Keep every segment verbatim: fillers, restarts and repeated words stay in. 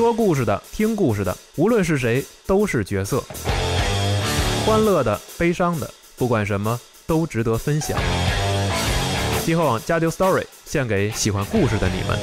说故事的、听故事的，无论是谁，都是角色。欢乐的、悲伤的，不管什么都值得分享。集合网加丢 Story 献给喜欢故事的你们。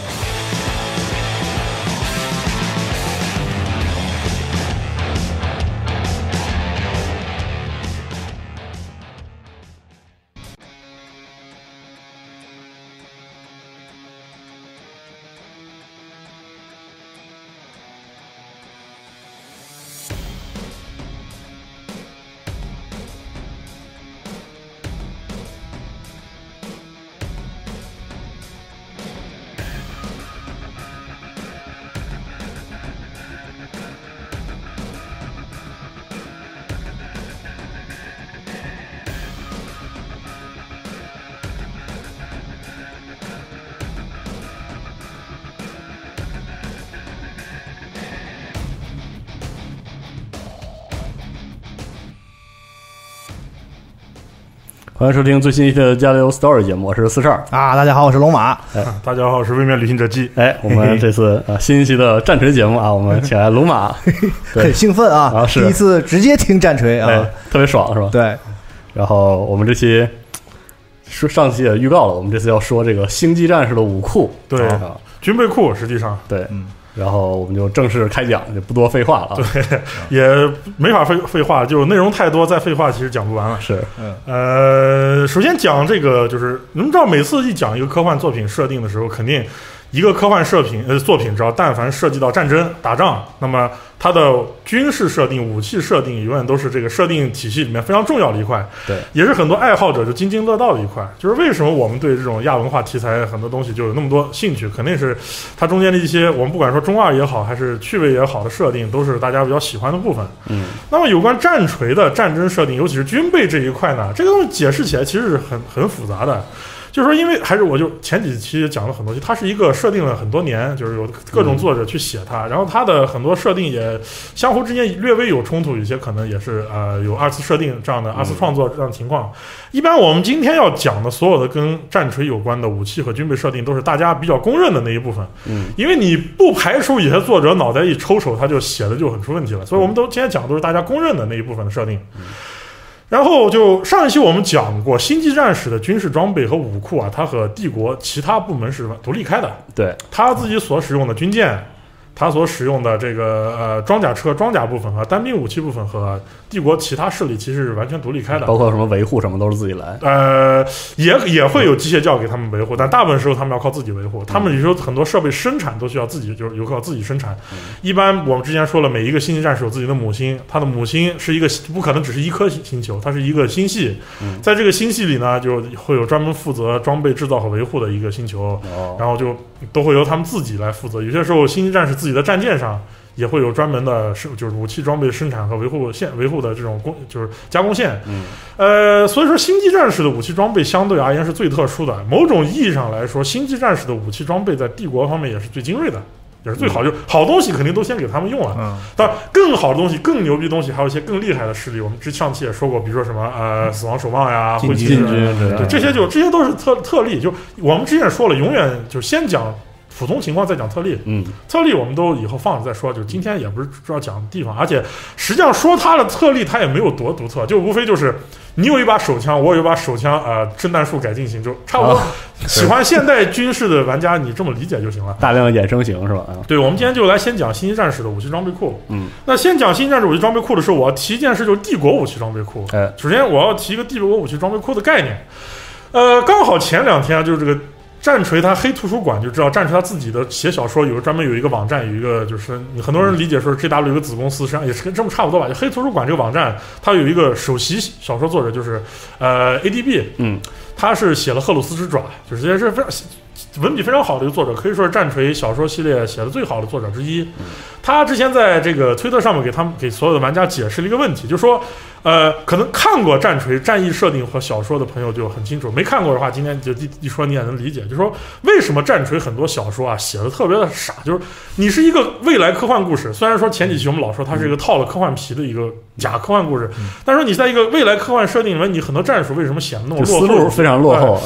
欢迎收听最新一期的加流 Story 节目，我是四十二啊，大家好，我是龙马。 哎， 大家好，我是位面旅行者季。 哎，我们这次呃新一期的战锤节目啊，我们请来龙马， 很兴奋啊， 啊是第一次直接听战锤啊、 哎，特别爽是吧？ 对。 然后我们这期说上期也预告了，我们这次要说这个星际战士的武库， 对啊， 军备库，实际上对， 嗯。 然后我们就正式开讲，就不多废话了啊。 对，也没法废废话，就内容太多，再废话其实讲不完了。 是， 嗯，呃，首先讲这个，就是你们知道，每次一讲一个科幻作品设定的时候，肯定一个科幻设品呃作品，只要但凡涉及到战争、打仗，那么它的军事设定、武器设定，永远都是这个设定体系里面非常重要的一块， 对， 也是很多爱好者就津津乐道的一块。就是为什么我们对这种亚文化题材很多东西就有那么多兴趣，肯定是它中间的一些我们不管说中二也好，还是趣味也好的设定，都是大家比较喜欢的部分。 嗯， 那么有关战锤的战争设定，尤其是军备这一块呢，这个东西解释起来其实是很很复杂的。就是说，因为还是我就前几期讲了很多期，它是一个设定了很多年，就是有各种作者去写它，然后它的很多设定也相互之间略微有冲突，有些可能也是呃有二次设定这样的二次创作这样的情况。一般我们今天要讲的所有的跟战锤有关的武器和军备设定，都是大家比较公认的那一部分。 嗯， 因为你不排除有些作者脑袋一抽手，他就写的就很出问题了，所以我们都今天讲的都是大家公认的那一部分的设定。嗯，然后就上一期我们讲过，星际战士的军事装备和武库啊，它和帝国其他部门是独立开的。 对， 他自己所使用的军舰，他所使用的这个呃装甲车、装甲部分和单兵武器部分和帝国其他势力其实是完全独立开的， 包括什么维护什么都是自己来。 呃，也也会有机械教给他们维护，但大部分时候他们要靠自己维护。他们有时候很多设备生产都需要自己，就是有靠自己生产。一般我们之前说了，每一个星际战士有自己的母星，它的母星是一个不可能只是一颗星球，它是一个星系。在这个星系里呢，就会有专门负责装备制造和维护的一个星球，然后就都会由他们自己来负责。有些时候星际战士自己的战舰上也会有专门的，就是武器装备生产和维护线维护的这种工，就是加工线。 嗯， 呃，所以说星际战士的武器装备相对而言是最特殊的。某种意义上来说，星际战士的武器装备在帝国方面也是最精锐的，也是最好。嗯、就好东西肯定都先给他们用了。嗯，当然更好的东西、更牛逼的东西，还有一些更厉害的势力。我们之上期也说过，比如说什么呃死亡守望呀、灰骑士，对，这些就这些都是特特例。就我们之前也说了，永远就先讲普通情况再讲特例， 嗯， 特例我们都以后放着再说，就今天也不是主要讲地方，而且实际上说它的特例它也没有多独特，就无非就是你有一把手枪，我有一把手枪，呃，掷弹术改进型，就差不多。喜欢现代军事的玩家，你这么理解就行了。 大量衍生型是吧？ 对，我们今天就来先讲星际战士的武器装备库。 嗯， 那先讲星际战士武器装备库的时候，我要提一件事，就是帝国武器装备库。 哎， 首先我要提一个帝国武器装备库的概念。呃，刚好前两天啊，就是这个。战锤它黑图书馆就知道，战锤它自己的写小说有专门有一个网站，有一个就是你很多人理解说 J W 有个子公司，实际上也是跟这么差不多吧。就黑图书馆这个网站，它有一个首席小说作者，就是呃 A D B， 嗯， 他是写了《赫鲁斯之爪》，就是也是非常文笔非常好的一个作者，可以说是战锤小说系列写的最好的作者之一。他之前在这个推特上面给他们给所有的玩家解释了一个问题，就是说，呃，可能看过战锤战役设定和小说的朋友就很清楚，没看过的话，今天就一一说你也能理解，就是说为什么战锤很多小说啊写的特别的傻，就是你是一个未来科幻故事，虽然说前几期我们老说它是一个套了科幻皮的一个假科幻故事，嗯、但是你在一个未来科幻设定里面，你很多战术为什么显得那么落后？ 思路非常落后。 嗯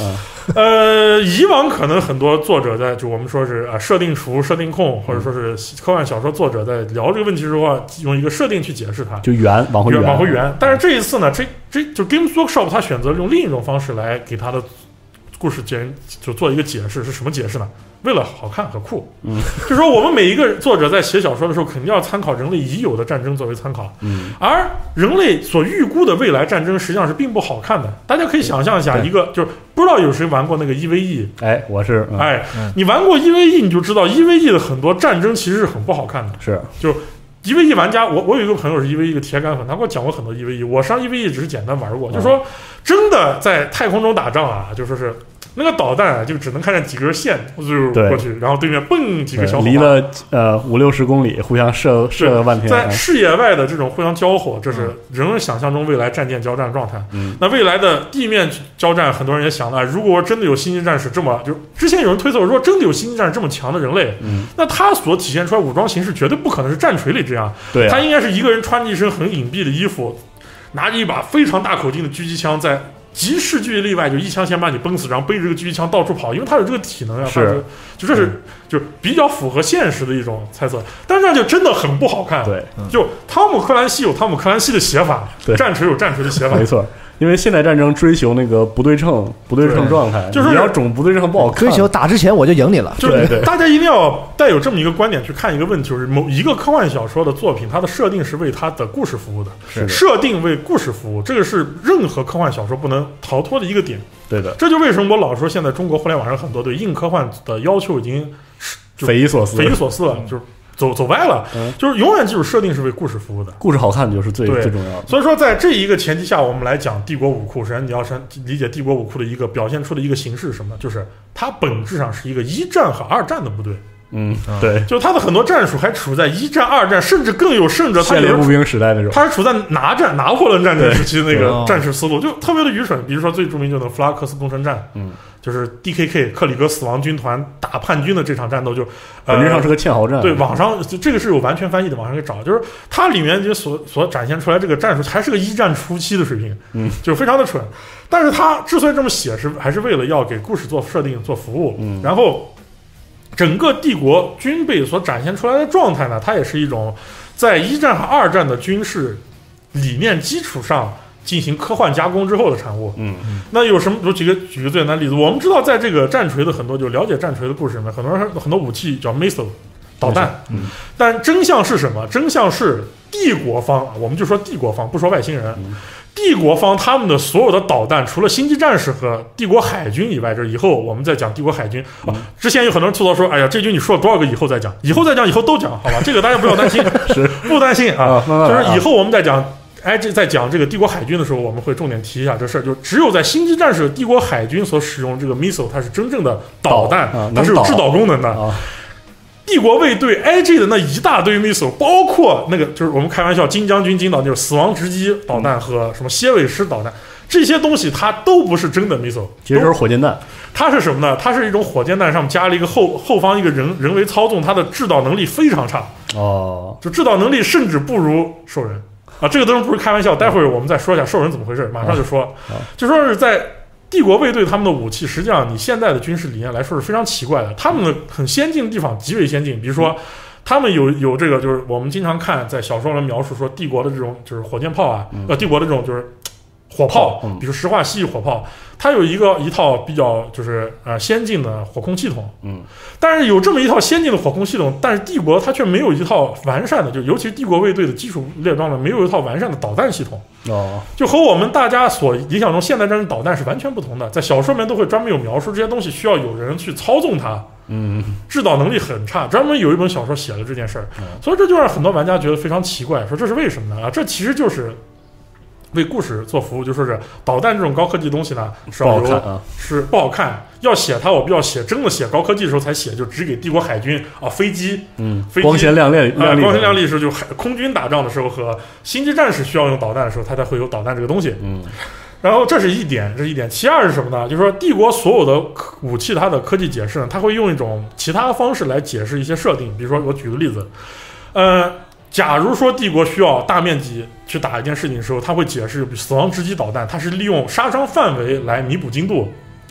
呃，以往可能很多作者在就我们说是啊设定厨、设定控，或者说是科幻小说作者在聊这个问题的时候，用一个设定去解释它， 就圆往回圆往回圆。但是这一次呢，这这就 Games Workshop 他选择用另一种方式来给他的故事解就做一个解释，是什么解释呢？为了好看和酷， 嗯， 就是说我们每一个作者在写小说的时候，肯定要参考人类已有的战争作为参考， 嗯， 而人类所预估的未来战争实际上是并不好看的。大家可以想象一下，一个就是不知道有谁玩过那个 E V E， 哎，我是， 嗯、哎，你玩过 E V E， 你就知道 E V E 的很多战争其实是很不好看的， 是就。E V E 玩家，我我有一个朋友是 E V E 一个铁杆粉，他给我讲过很多 E V E， 我上 E V E 只是简单玩过，嗯、就说真的在太空中打仗啊，就说是那个导弹就只能看见几根线就过去，然后对面蹦几个小伙伴， 离了呃五六十公里，互相射射半天， 在视野外的这种互相交火，这是人们想象中未来战舰交战状态。 嗯， 那未来的地面交战，很多人也想了，如果真的有星际战士这么，就之前有人推测说，真的有星际战士这么强的人类， 嗯， 那他所体现出来武装形式绝对不可能是战锤里这样， 对、啊， 他应该是一个人穿着一身很隐蔽的衣服，拿着一把非常大口径的狙击枪在。极视距例外，就一枪先把你崩死，然后背着这个狙击枪到处跑，因为他有这个体能啊， 是， 就这是、嗯、就比较符合现实的一种猜测，但是这样就真的很不好看。 对， 就汤姆克兰西有汤姆克兰西的写法， 对， 战锤有战锤的写法， 没错。因为现代战争追求那个不对称、不对称状态， 就是你要总不对称不好看。 追求打之前我就赢你了， 就是大家一定要带有这么一个观点去看一个问题，就是某一个科幻小说的作品，它的设定是为它的故事服务的， 是的设定为故事服务，这个是任何科幻小说不能逃脱的一个点。 对的， 这就为什么我老说现在中国互联网上很多对硬科幻的要求已经匪夷所思， 匪夷所思了，嗯、就是。走走歪了， 嗯、 就是永远记住设定是为故事服务的， 故事好看就是最最重要的。 所以说，在这一个前提下，我们来讲帝国武库。首先，你要先理解帝国武库的一个表现出的一个形式是什么？就是它本质上是一个一战和二战的部队。 嗯，对， 就它的很多战术还处在一战、二战，甚至更有甚者，它现代步兵时代那种， 它是处在拿战拿破仑战争时期的那个战士思路，就特别的愚蠢。比如说最著名就是弗拉克斯攻城战， 嗯。 就是 D K K 克里格死亡军团打叛军的这场战斗就，就本质上是个堑壕战。 对，网上这个是有完全翻译的，网上可以找。就是它里面就所所展现出来这个战术还是个一战初期的水平， 嗯， 就非常的蠢。但是它之所以这么写，是还是为了要给故事做设定、做服务。 嗯， 然后整个帝国军备所展现出来的状态呢，它也是一种在一战和二战的军事理念基础上。进行科幻加工之后的产物， 嗯， 那有什么？有几个举个最简单的例子，我们知道，在这个战锤的很多就了解战锤的故事里面，很多人很多武器叫 missile 导弹， 嗯， 但真相是什么？真相是帝国方，我们就说帝国方，不说外星人， 嗯、 帝国方他们的所有的导弹，除了星际战士和帝国海军以外，这以后我们再讲帝国海军。 嗯、 啊，之前有很多人吐槽说，哎呀，这局你说了多少个以后再讲，以后再讲，以后都讲，好吧？这个大家不要担心， 是不担心啊， 啊慢慢就是以后我们再讲。哎，这在讲这个帝国海军的时候，我们会重点提一下这事儿。就只有在星际战士帝国海军所使用这个 missile， 它是真正的导弹， 啊、 它是有制导功能的。 啊、 帝国卫队 I G 的那一大堆 missile， 包括那个就是我们开玩笑金将军金导就是死亡直击导弹和什么蝎尾狮导弹，这些东西它都不是真的 missile， 其实就是火箭弹。 它是什么呢？它是一种火箭弹上面加了一个后后方一个人人为操纵，它的制导能力非常差。 哦， 就制导能力甚至不如兽人。啊，这个当然不是开玩笑，待会儿我们再说一下兽人怎么回事，马上就说。 啊、 就说是在帝国卫队他们的武器，实际上你现在的军事理念来说是非常奇怪的。他们的很先进的地方极为先进，比如说他们有有这个，就是我们经常看在小说里描述说帝国的这种就是火箭炮啊， 嗯、 呃，帝国的这种就是火炮， 嗯、 比如石化蜥蜴火炮，它有一个一套比较就是呃先进的火控系统。 嗯。 但是有这么一套先进的火控系统，但是帝国它却没有一套完善的，就尤其是帝国卫队的基础列装的没有一套完善的导弹系统。 哦， 就和我们大家所理想中现代战争导弹是完全不同的。在小说里面都会专门有描述，这些东西需要有人去操纵它， 嗯， 制导能力很差，专门有一本小说写了这件事儿。 嗯、 所以这就让很多玩家觉得非常奇怪，说这是为什么呢？啊，这其实就是为故事做服务，就说是导弹这种高科技东西呢，是要有、 啊、 是不好看。要写它，我必须要写真的写高科技的时候才写，就只给帝国海军啊飞机， 嗯， 飞机光鲜亮丽， 啊、 亮丽光鲜亮丽的时候，就海空军打仗的时候和星际战士需要用导弹的时候，它才会有导弹这个东西。 嗯， 然后这是一点，这是一点。其二是什么呢？就是说帝国所有的武器它的科技解释呢，它会用一种其他方式来解释一些设定。比如说，我举个例子，呃。假如说帝国需要大面积去打一件事情的时候，他会解释死亡直击导弹，它是利用杀伤范围来弥补精度，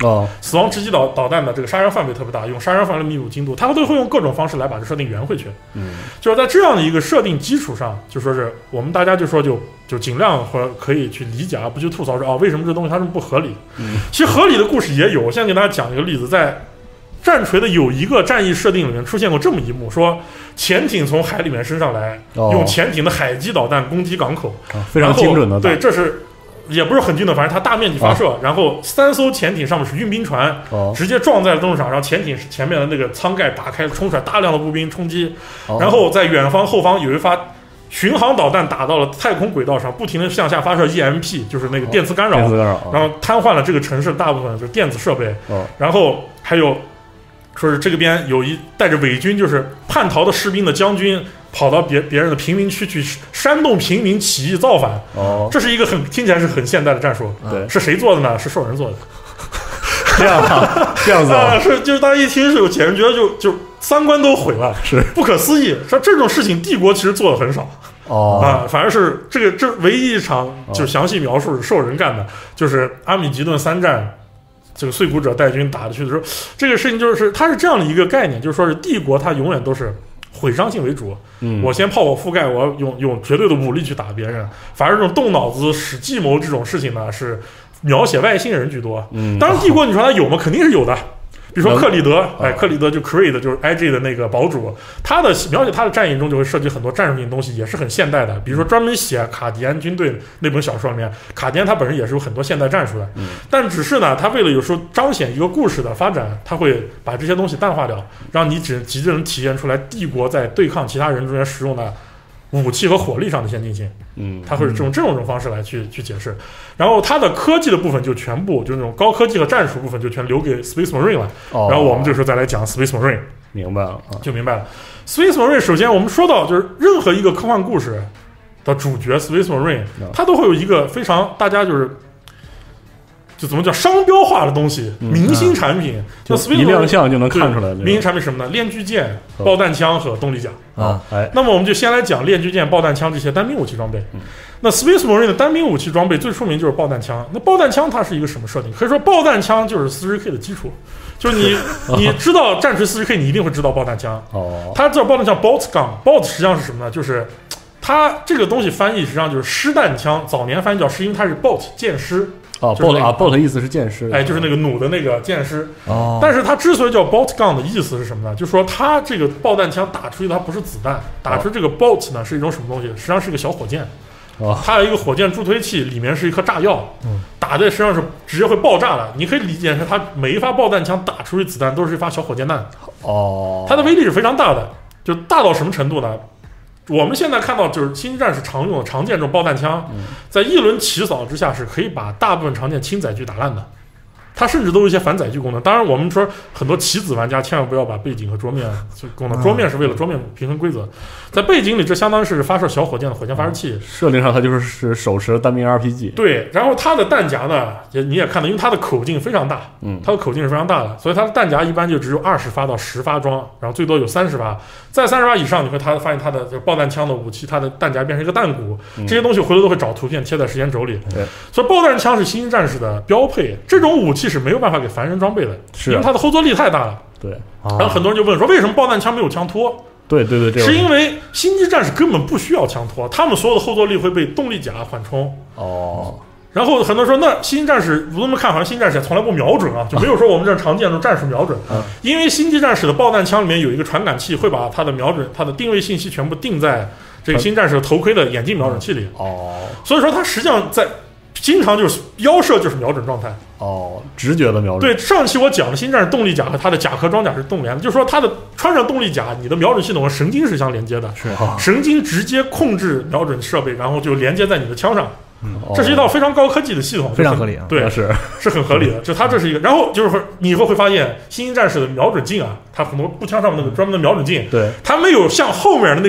哦， 死亡直击导导弹的这个杀伤范围特别大，用杀伤范围弥补精度，它都会用各种方式来把这设定圆回去。 嗯， 就是在这样的一个设定基础上，就说是我们大家就说就就尽量或者可以去理解，而不去吐槽说啊为什么这东西它这么不合理。 嗯， 其实合理的故事也有，我现在给大家讲一个例子，在战锤的有一个战役设定里面出现过这么一幕，说潜艇从海里面升上来， 哦、 用潜艇的海基导弹攻击港口， 啊、非常精准的。 对，这是也不是很精准，反正它大面积发射，啊、然后三艘潜艇上面是运兵船， 哦、 直接撞在了登陆场，然后潜艇前面的那个舱盖打开，冲出来大量的步兵冲击， 哦、 然后在远方后方有一发巡航导弹打到了太空轨道上，不停的向下发射 E M P， 就是那个电磁干扰， 电磁干扰， 然后瘫痪了这个城市大部分就是电子设备， 哦、 然后还有说是这个边有一带着伪军，就是叛逃的士兵的将军，跑到别别人的平民区去煽动平民起义造反。 哦， 这是一个很听起来是很现代的战术。 对， 是谁做的呢？是兽人做的。 这样啊，这样子啊， 是就是大家一听是有钱人觉得就就三观都毁了， 是不可思议。说这种事情帝国其实做的很少。 哦啊，反而是这个这唯一一场就详细描述是兽人干的，就是阿米吉顿三战。这个碎骨者带军打的去的时候，这个事情就是它是这样的一个概念，就是说是帝国它永远都是毁伤性为主。 嗯， 我先炮火覆盖，我要用用绝对的武力去打别人。反而这种动脑子、使计谋这种事情呢，是描写外星人居多。 嗯， 当然帝国你说它有吗？肯定是有的。比如说克里德，哎，克里德就 Creed 就是 I G 的那个堡主，他的描写他的战役中就会涉及很多战术性东西，也是很现代的。比如说专门写卡迪安军队那本小说里面，卡迪安他本身也是有很多现代战术的， 嗯， 但只是呢，他为了有时候彰显一个故事的发展，他会把这些东西淡化掉，让你只极致能体现出来帝国在对抗其他人中间使用的武器和火力上的先进性。 嗯， 他会用这种方式来去去解释，然后它的科技的部分就全部就那种高科技和战术部分就全留给 Space Marine 了。 哦， 然后我们这时候再来讲 Space Marine， 明白了，啊， 就明白了。Space Marine 首先我们说到就是任何一个科幻故事的主角 Space Marine， 它都会有一个非常大家就是就怎么叫商标化的东西， 嗯， 明星产品， 嗯，就一亮相就能看出来。 明星产品什么呢？链锯剑、爆弹枪和动力甲啊。哎， 那么我们就先来讲链锯剑、爆弹枪这些单兵武器装备。 嗯， 那 Space Marine 的单兵武器装备最出名就是爆弹枪。那爆弹枪它是一个什么设定？可以说爆弹枪就是四十 K 的基础。就是你你知道战锤四十 K， 你一定会知道爆弹枪。 哦， 它叫爆弹枪 bolt gun。bolt 实际上是什么呢？就是它这个东西翻译实际上就是湿弹枪，早年翻译叫湿，因为它是 bolt 箭狮。 哦， 就是、那个、 啊 ，bolt 意思是箭狮， 哎，就是那个弩的那个箭狮。 哦， 但是它之所以叫 bolt gun 的意思是什么呢？就是说它这个爆弹枪打出去它不是子弹，打出这个 bolt 呢是一种什么东西？实际上是一个小火箭。 哦， 它有一个火箭助推器，里面是一颗炸药， 嗯， 打在身上是直接会爆炸的。你可以理解成它每一发爆弹枪打出去子弹都是一发小火箭弹。 哦， 它的威力是非常大的，就大到什么程度呢？我们现在看到就是星际战士常用的常见这种爆弹枪，在一轮起扫之下是可以把大部分常见轻载具打烂的。它甚至都有一些反载具功能。当然，我们说很多棋子玩家千万不要把背景和桌面功能，桌面是为了桌面平衡规则，在背景里这相当是发射小火箭的火箭发射器。 设定上它就是是手持单兵 R P G。 对，然后它的弹夹呢，也你也看到，因为它的口径非常大， 嗯， 它的口径是非常大的，所以它的弹夹一般就只有二十发到十发装，然后最多有三十发。在三十发以上，你会它发现它的这个爆弹枪的武器，它的弹夹变成一个弹鼓， 嗯、 这些东西回头都会找图片贴在时间轴里。 对， 所以爆弹枪是星际战士的标配，这种武器是没有办法给凡人装备的， 是、 因为它的后坐力太大了。 对， 然后很多人就问说，为什么爆弹枪没有枪托？ 对对对，这是因为星际战士根本不需要枪托，他们所有的后坐力会被动力甲缓冲。 哦。 然后很多人说，那星际战士我这么看，好像星际战士也从来不瞄准啊，就没有说我们这常见的战术瞄准。 嗯、 因为星际战士的爆弹枪里面有一个传感器，会把它的瞄准、它的定位信息全部定在这个星际战士头盔的眼镜瞄准器里。 哦， 所以说它实际上在经常就是腰射就是瞄准状态。 哦，直觉的瞄准。 对，上期我讲的星战士动力甲和它的甲壳装甲是动联的，就是说它的穿上动力甲，你的瞄准系统和神经是相连接的， 是神经直接控制瞄准设备，然后就连接在你的枪上。 嗯， 这是一套非常高科技的系统， 非常合理啊。 对， 是是很合理的。就它这是一个，然后就是你以后会发现，星际战士的瞄准镜啊，它很多步枪上面那个专门的瞄准镜， 对， 它没有像后面的那个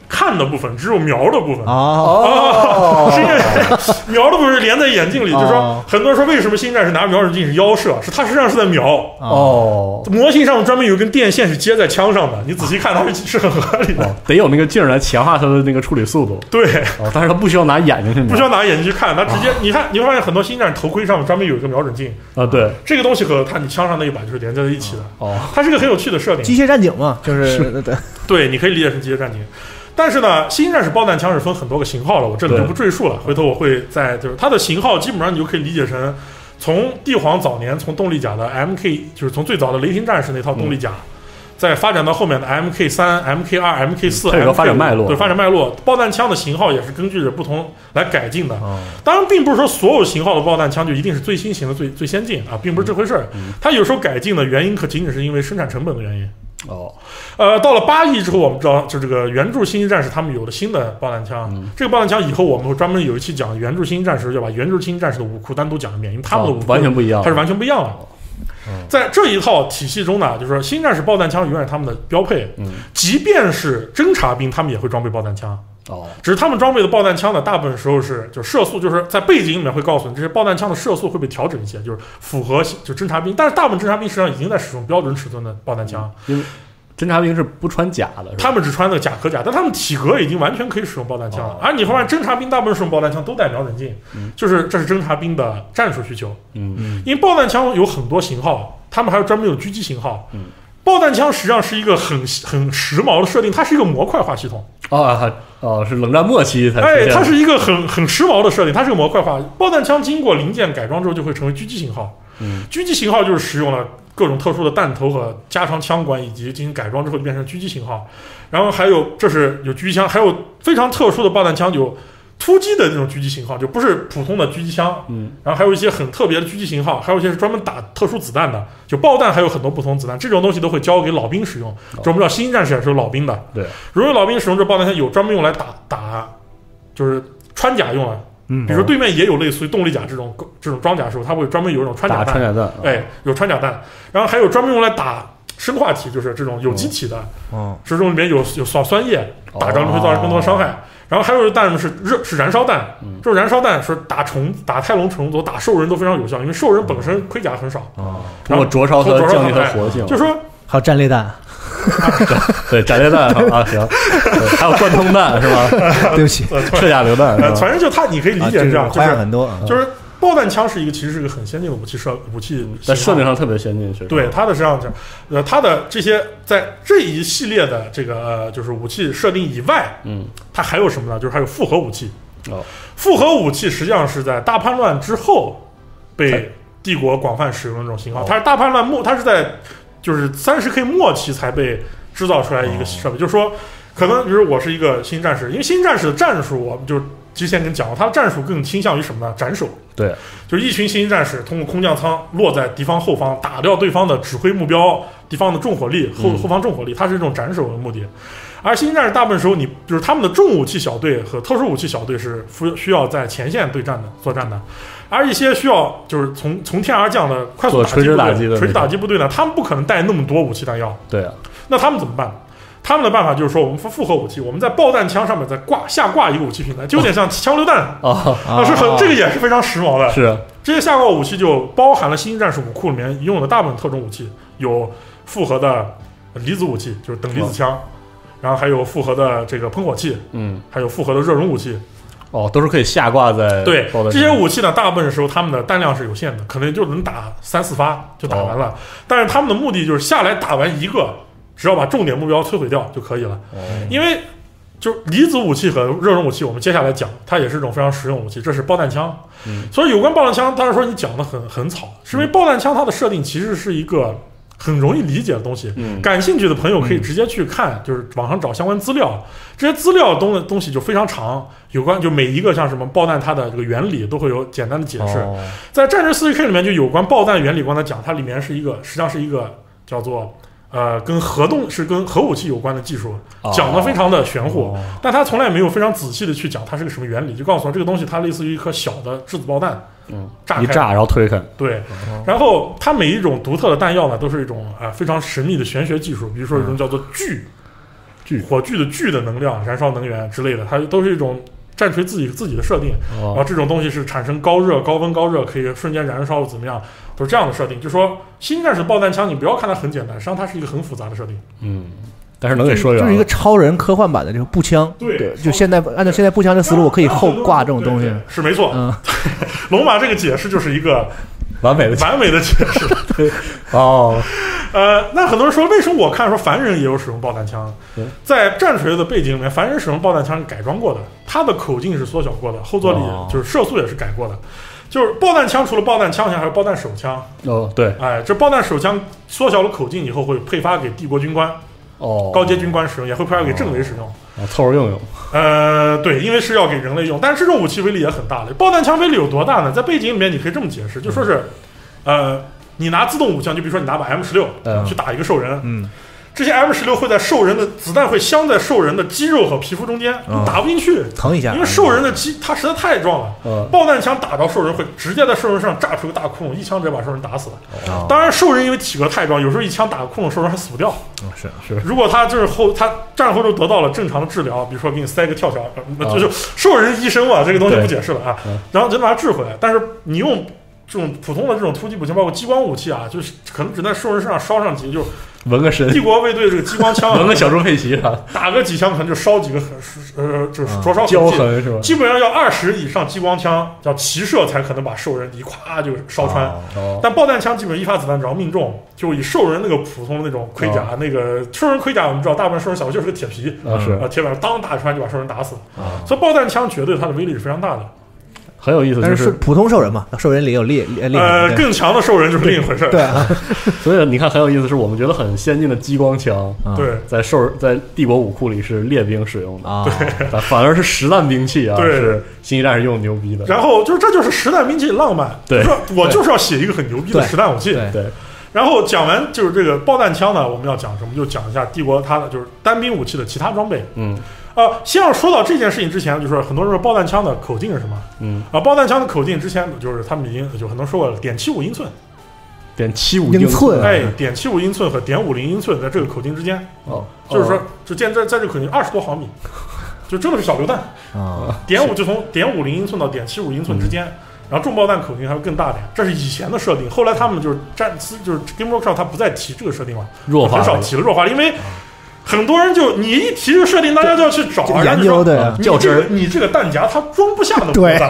看的部分，只有瞄的部分。 哦， 是因为瞄的部分是连在眼睛里，就是说很多人说为什么星战是拿瞄准镜是腰射，是它实际上是在瞄。 哦， 模型上专门有一根电线是接在枪上的，你仔细看它是是很合理的。 哦，得有那个镜来强化它的那个处理速度。 对， 哦，但是它不需要拿眼睛去瞄， 不需要拿眼睛去看，它直接、哦、你看你会发现很多星战头盔上面专门有一个瞄准镜啊，对， 这个东西和它你枪上那一把就是连在一起的。 哦， 它是个很有趣的设定， 机械战警嘛，就是对对，你可以理解成机械战警。但是呢，新战士爆弹枪是分很多个型号的，我这里就不赘述了。回头我会在就是它的型号，基本上你就可以理解成从帝皇早年从动力甲的 M K， 就是从最早的雷霆战士那套动力甲，嗯、再发展到后面的 M K 三、M K 二、M K 四， 这个发展脉络， 对发展脉络。爆弹枪的型号也是根据着不同来改进的。哦、当然，并不是说所有型号的爆弹枪就一定是最新型的最最先进啊，并不是这回事儿。嗯、它有时候改进的原因可仅仅是因为生产成本的原因。 哦， 呃，到了八亿之后，我们知道，就这个原著星际战士他们有了新的爆弹枪。嗯、这个爆弹枪以后我们会专门有一期讲原著星际战士，就把原著星际战士的武库单独讲一遍，因为他们的武库、 哦、完全不一样， 它是完全不一样的。哦、在这一套体系中呢，就是说星战士爆弹枪永远是他们的标配。嗯，即便是侦察兵，他们也会装备爆弹枪。哦，只是他们装备的爆弹枪呢，大部分时候是就射速，就是在背景里面会告诉你，这些爆弹枪的射速会被调整一些，就是符合就侦察兵。但是大部分侦察兵实际上已经在使用标准尺寸的爆弹枪。 嗯，侦察兵是不穿甲的， 他们只穿那个甲壳甲，但他们体格已经完全可以使用爆弹枪了。哦、而你会发现，侦察兵大部分使用爆弹枪都带瞄准镜，嗯、就是这是侦察兵的战术需求。嗯，因为爆弹枪有很多型号，他们还有专门有狙击型号。嗯，爆弹枪实际上是一个很很时髦的设定，它是一个模块化系统。 哦哦，是冷战末期才。 哎，它是一个很很时髦的设定，它是个模块化。爆弹枪经过零件改装之后，就会成为狙击型号。嗯，狙击型号就是使用了各种特殊的弹头和加长枪管，以及进行改装之后变成狙击型号。然后还有这是有狙击枪，还有非常特殊的爆弹枪，有突击的那种狙击型号，就不是普通的狙击枪。嗯，然后还有一些很特别的狙击型号，还有一些是专门打特殊子弹的，就爆弹还有很多不同子弹，这种东西都会交给老兵使用。这我们知道新战士也是有老兵的。对，如果老兵使用这爆弹枪，有专门用来打打，就是穿甲用的。嗯，比如说对面也有类似于动力甲这种这种装甲的时候，它会专门有一种穿甲弹， 穿甲弹， 哎，有穿甲弹，然后还有专门用来打生化体，就是这种有机体的，嗯，这种里面有有酸酸液，打着会造成更多的伤害。哦、然后还有弹是热是燃烧弹，嗯、这种燃烧弹是打虫打泰隆虫族、打兽人都非常有效，因为兽人本身盔甲很少，哦， 然后灼烧和降低它活性， 就说还有战列弹。 对，战列弹啊，行，还有贯通弹是吧？ 对不起， 射甲榴弹， 反正就它，你可以理解这样， 花样很多， 就是爆弹枪是一个其实是一个很先进的武器设武器， 在设定上特别先进，是。 对它的实际上，呃，它的这些在这一系列的这个呃就是武器设定以外，嗯，它还有什么呢？就是还有复合武器。哦，复合武器实际上是在大叛乱之后被帝国广泛使用的这种型号，它是大叛乱末，它是在。就是三十 K 末期才被制造出来一个设备，哦、就是说，可能比如我是一个新战士，因为新战士的战术，我们就之前跟你讲过，他的战术更倾向于什么呢？斩首。对，就是一群新战士通过空降舱落在敌方后方，打掉对方的指挥目标，敌方的重火力后后方重火力，它是这种斩首的目的。而新战士大部分时候，你就是他们的重武器小队和特殊武器小队是需要在前线对战的作战的。而一些需要就是从从天而降的快速垂直打击的垂直打击部队呢，他们不可能带那么多武器弹药。 对啊， 那他们怎么办？他们的办法就是说，我们复合武器，我们在爆弹枪上面再挂下挂一个武器平台，就有点像枪榴弹啊、哦哦、是很这个也是非常时髦的。 是这些下挂武器就包含了新战士武库里面用的大部分特种武器，有复合的离子武器，就是等离子枪，哦、然后还有复合的这个喷火器，嗯，还有复合的热容武器。 哦，都是可以下挂在对这些武器呢，大部分时候他们的弹量是有限的，可能就能打三四发就打完了。哦、但是他们的目的就是下来打完一个，只要把重点目标摧毁掉就可以了。哦、因为就离子武器和热容武器，我们接下来讲，它也是一种非常实用武器，这是爆弹枪。嗯、所以有关爆弹枪，当然说你讲的很很草，是因为爆弹枪它的设定其实是一个很容易理解的东西。嗯、感兴趣的朋友可以直接去看，就是网上找相关资料。这些资料东的东西就非常长，有关就每一个像什么爆弹它的这个原理都会有简单的解释。哦、在战争 四 K 里面就有关爆弹原理，刚才讲它里面是一个实际上是一个叫做呃跟核动是跟核武器有关的技术，讲的非常的玄乎，哦、但它从来没有非常仔细的去讲它是个什么原理，就告诉我这个东西它类似于一颗小的质子爆弹。 嗯，炸一炸然后推开， 对，哦、然后它每一种独特的弹药呢，都是一种啊、呃、非常神秘的玄学技术，比如说有一种叫做锯。 具火炬的炬的能量、燃烧能源之类的，它都是一种战锤自己自己的设定。 哦、 然后这种东西是产生高热、高温、高热，可以瞬间燃烧怎么样，都是这样的设定。就说新战士爆弹枪，你不要看它很简单，实际上它是一个很复杂的设定。 嗯，但是能给说就是一个超人科幻版的这个步枪。 对， 就现在按照现在步枪的思路，我可以后挂这种东西， 是没错。 嗯， 龙马这个解释就是一个完美的完美的解释。 对，哦， 呃，那很多人说，为什么我看说凡人也有使用爆弹枪？在战锤的背景里面，凡人使用爆弹枪是改装过的，它的口径是缩小过的，后坐力就是射速也是改过的。就是爆弹枪除了爆弹枪还有爆弹手枪。 哦，对， 哎，这爆弹手枪缩小了口径以后会配发给帝国军官， 哦， 高阶军官使用，也会配发给政委使用。 啊，凑合用用。 呃，对，因为是要给人类用，但是这种武器威力也很大的。爆弹枪威力有多大呢？在背景里面你可以这么解释，就说是，呃，你拿自动武枪，就比如说你拿把 M 十六、嗯、去打一个兽人， 嗯， 这些 M 十六会在兽人的子弹会镶在兽人的肌肉和皮肤中间， 嗯、 打不进去， 疼一下， 因为兽人的肌它实在太壮了。 嗯， 爆弹枪打到兽人会直接在兽人身上炸出个大窟窿，一枪直接把兽人打死了。 哦、 当然，兽人因为体格太壮，有时候一枪打个窟窿，兽人还死不掉。 嗯，是是。 如果他就是后他战后就得到了正常的治疗，比如说给你塞个跳跳，呃、就是兽人医生嘛，这个东西不解释了啊。 嗯、 然后就把它治回来。但是你用这种普通的这种突击步枪，包括激光武器啊，就是可能只在兽人身上烧上几，就纹个身。 帝国卫队这个激光枪、啊， 纹个小猪佩奇啊， 打个几枪可能就烧几个呃，就是灼烧焦痕是吧？ 基本上要二十以上激光枪，叫齐射才可能把兽人一咵就烧穿。 哦、 但爆弹枪基本一发子弹只要命中，就以兽人那个普通的那种盔甲，哦、那个兽人盔甲我们知道，大部分兽人小就是个铁皮啊，是啊，铁板当打穿就把兽人打死。啊、所以爆弹枪绝对它的威力是非常大的。 很有意思， 但是普通兽人嘛，兽人里有猎猎呃更强的兽人就是另一回事。 对啊， 所以你看很有意思，是我们觉得很先进的激光枪， 对， 在兽在帝国武库里是列兵使用的， 对， 反而是实弹兵器啊， 对， 是星际战士用牛逼的。 然后就是这就是实弹兵器浪漫， 对， 我就是要写一个很牛逼的实弹武器， 对。 对然后讲完就是这个爆弹枪呢，我们要讲什么？就讲一下帝国它的就是单兵武器的其他装备。 嗯， 呃，先要说到这件事情之前，就是很多人说爆弹枪的口径是什么？ 嗯， 啊，爆弹枪的口径之前就是他们已经就很多人说过了，点七五英寸， 点七五英寸， 哎，点七五英寸和点五零英寸在这个口径之间。 哦， 就是说，就建在在这个口径二十多毫米，就真的是小榴弹啊。 点五就从点五零英寸到点七五英寸之间。嗯，然后重爆弹口径还会更大点，这是以前的设定。后来他们就是战司，就是 Game Workshop 他不再提这个设定了， 弱化很少提了弱化，因为很多人就你一提这个设定，大家就要去较研究的。 你这个你这个弹夹它装不下那么多弹，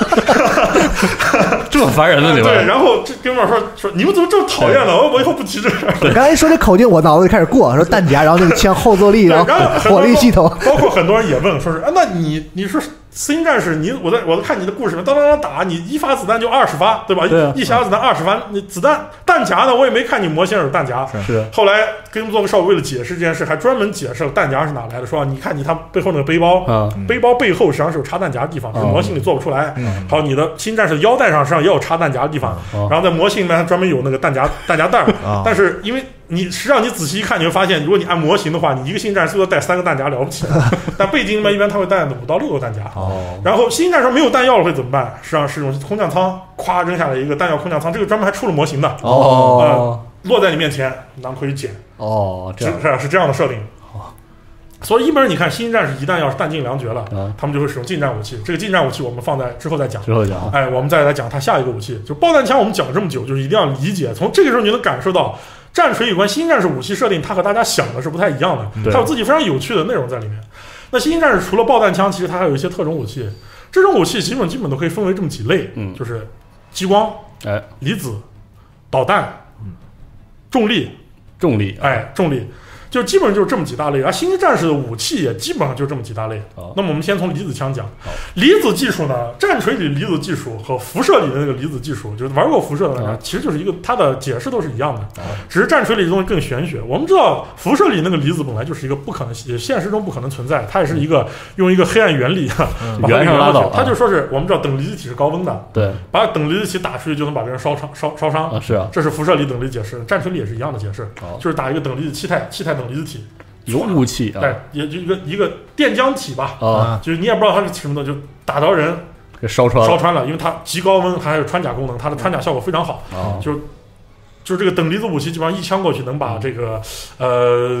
这么烦人的你们。 对，然后这 Game Workshop 说说你们怎么这么讨厌呢？我我以后不提这个事儿。 刚才一说这口径，我脑子就开始过，说弹夹，然后那个枪后坐力，然后火力系统， 包括很多人也问说是啊，那你你说。新战士，你我在我在看你的故事里面，当当当打，你一发子弹就二十发，对吧？ 对啊、 一匣子弹二十发，你子弹弹夹呢？我也没看你模型有弹夹。 是。 后来跟做个少为了解释这件事，还专门解释了弹夹是哪来的，说你看你它背后那个背包， 啊、 背包背后实际上是有插弹夹的地方，这个模型里做不出来。 嗯、 还有你的新战士的腰带上实际上也有插弹夹的地方， 嗯、 然后在模型里面专门有那个弹夹弹夹带， 嗯、 但是因为。你实际上你仔细一看，你会发现，如果你按模型的话，你一个新战士最多带三个弹夹了不起，但背景里面一般它会带五到六个弹夹。 哦。 然后新战士没有弹药了会怎么办？实际上是用空降舱，咵扔下来一个弹药空降舱，这个专门还出了模型的。 哦。 呃，落在你面前，然后可以捡。 哦，这样是是这样的设定。所以一般人你看新战士一旦要是弹尽粮绝了， 嗯、 他们就会使用近战武器。这个近战武器我们放在之后再讲。 之后讲。 哎，我们再来讲它下一个武器，就爆弹枪。我们讲这么久，就是一定要理解，从这个时候你能感受到。战锤有关新战士武器设定，它和大家想的是不太一样的，它有自己非常有趣的内容在里面。那新战士除了爆弹枪，其实它还有一些特种武器。这种武器基本基本都可以分为这么几类， 嗯， 就是激光、 哎、 离子、导弹、重力、 重力， 哎，重力。就基本上就是这么几大类，而星际战士的武器也基本上就这么几大类。 哦、 那么我们先从离子枪讲。离子技术呢，战锤里离子技术和辐射里的那个离子技术，就是玩过辐射的那个， 哦、 其实就是一个它的解释都是一样的， 哦、 只是战锤里的东西更玄学。我们知道辐射里那个离子本来就是一个不可能，也现实中不可能存在，它也是一个、嗯、用一个黑暗原理把它圆上拉倒。 它就说是我们知道等离子体是高温的， 对， 把等离子体打出去就能把别人烧伤烧烧伤啊，是啊， 这是辐射里等离子解释。战锤里也是一样的解释， 哦、 就是打一个等离子气态气态等离子体。 一个雾气啊， 对，也就一个一个电浆体吧， 啊， 就是你也不知道它是什么的，就打到人给烧穿烧穿了，因为它极高温，它还有穿甲功能，它的穿甲效果非常好， 啊， 就就这个等离子武器基本上一枪过去能把这个呃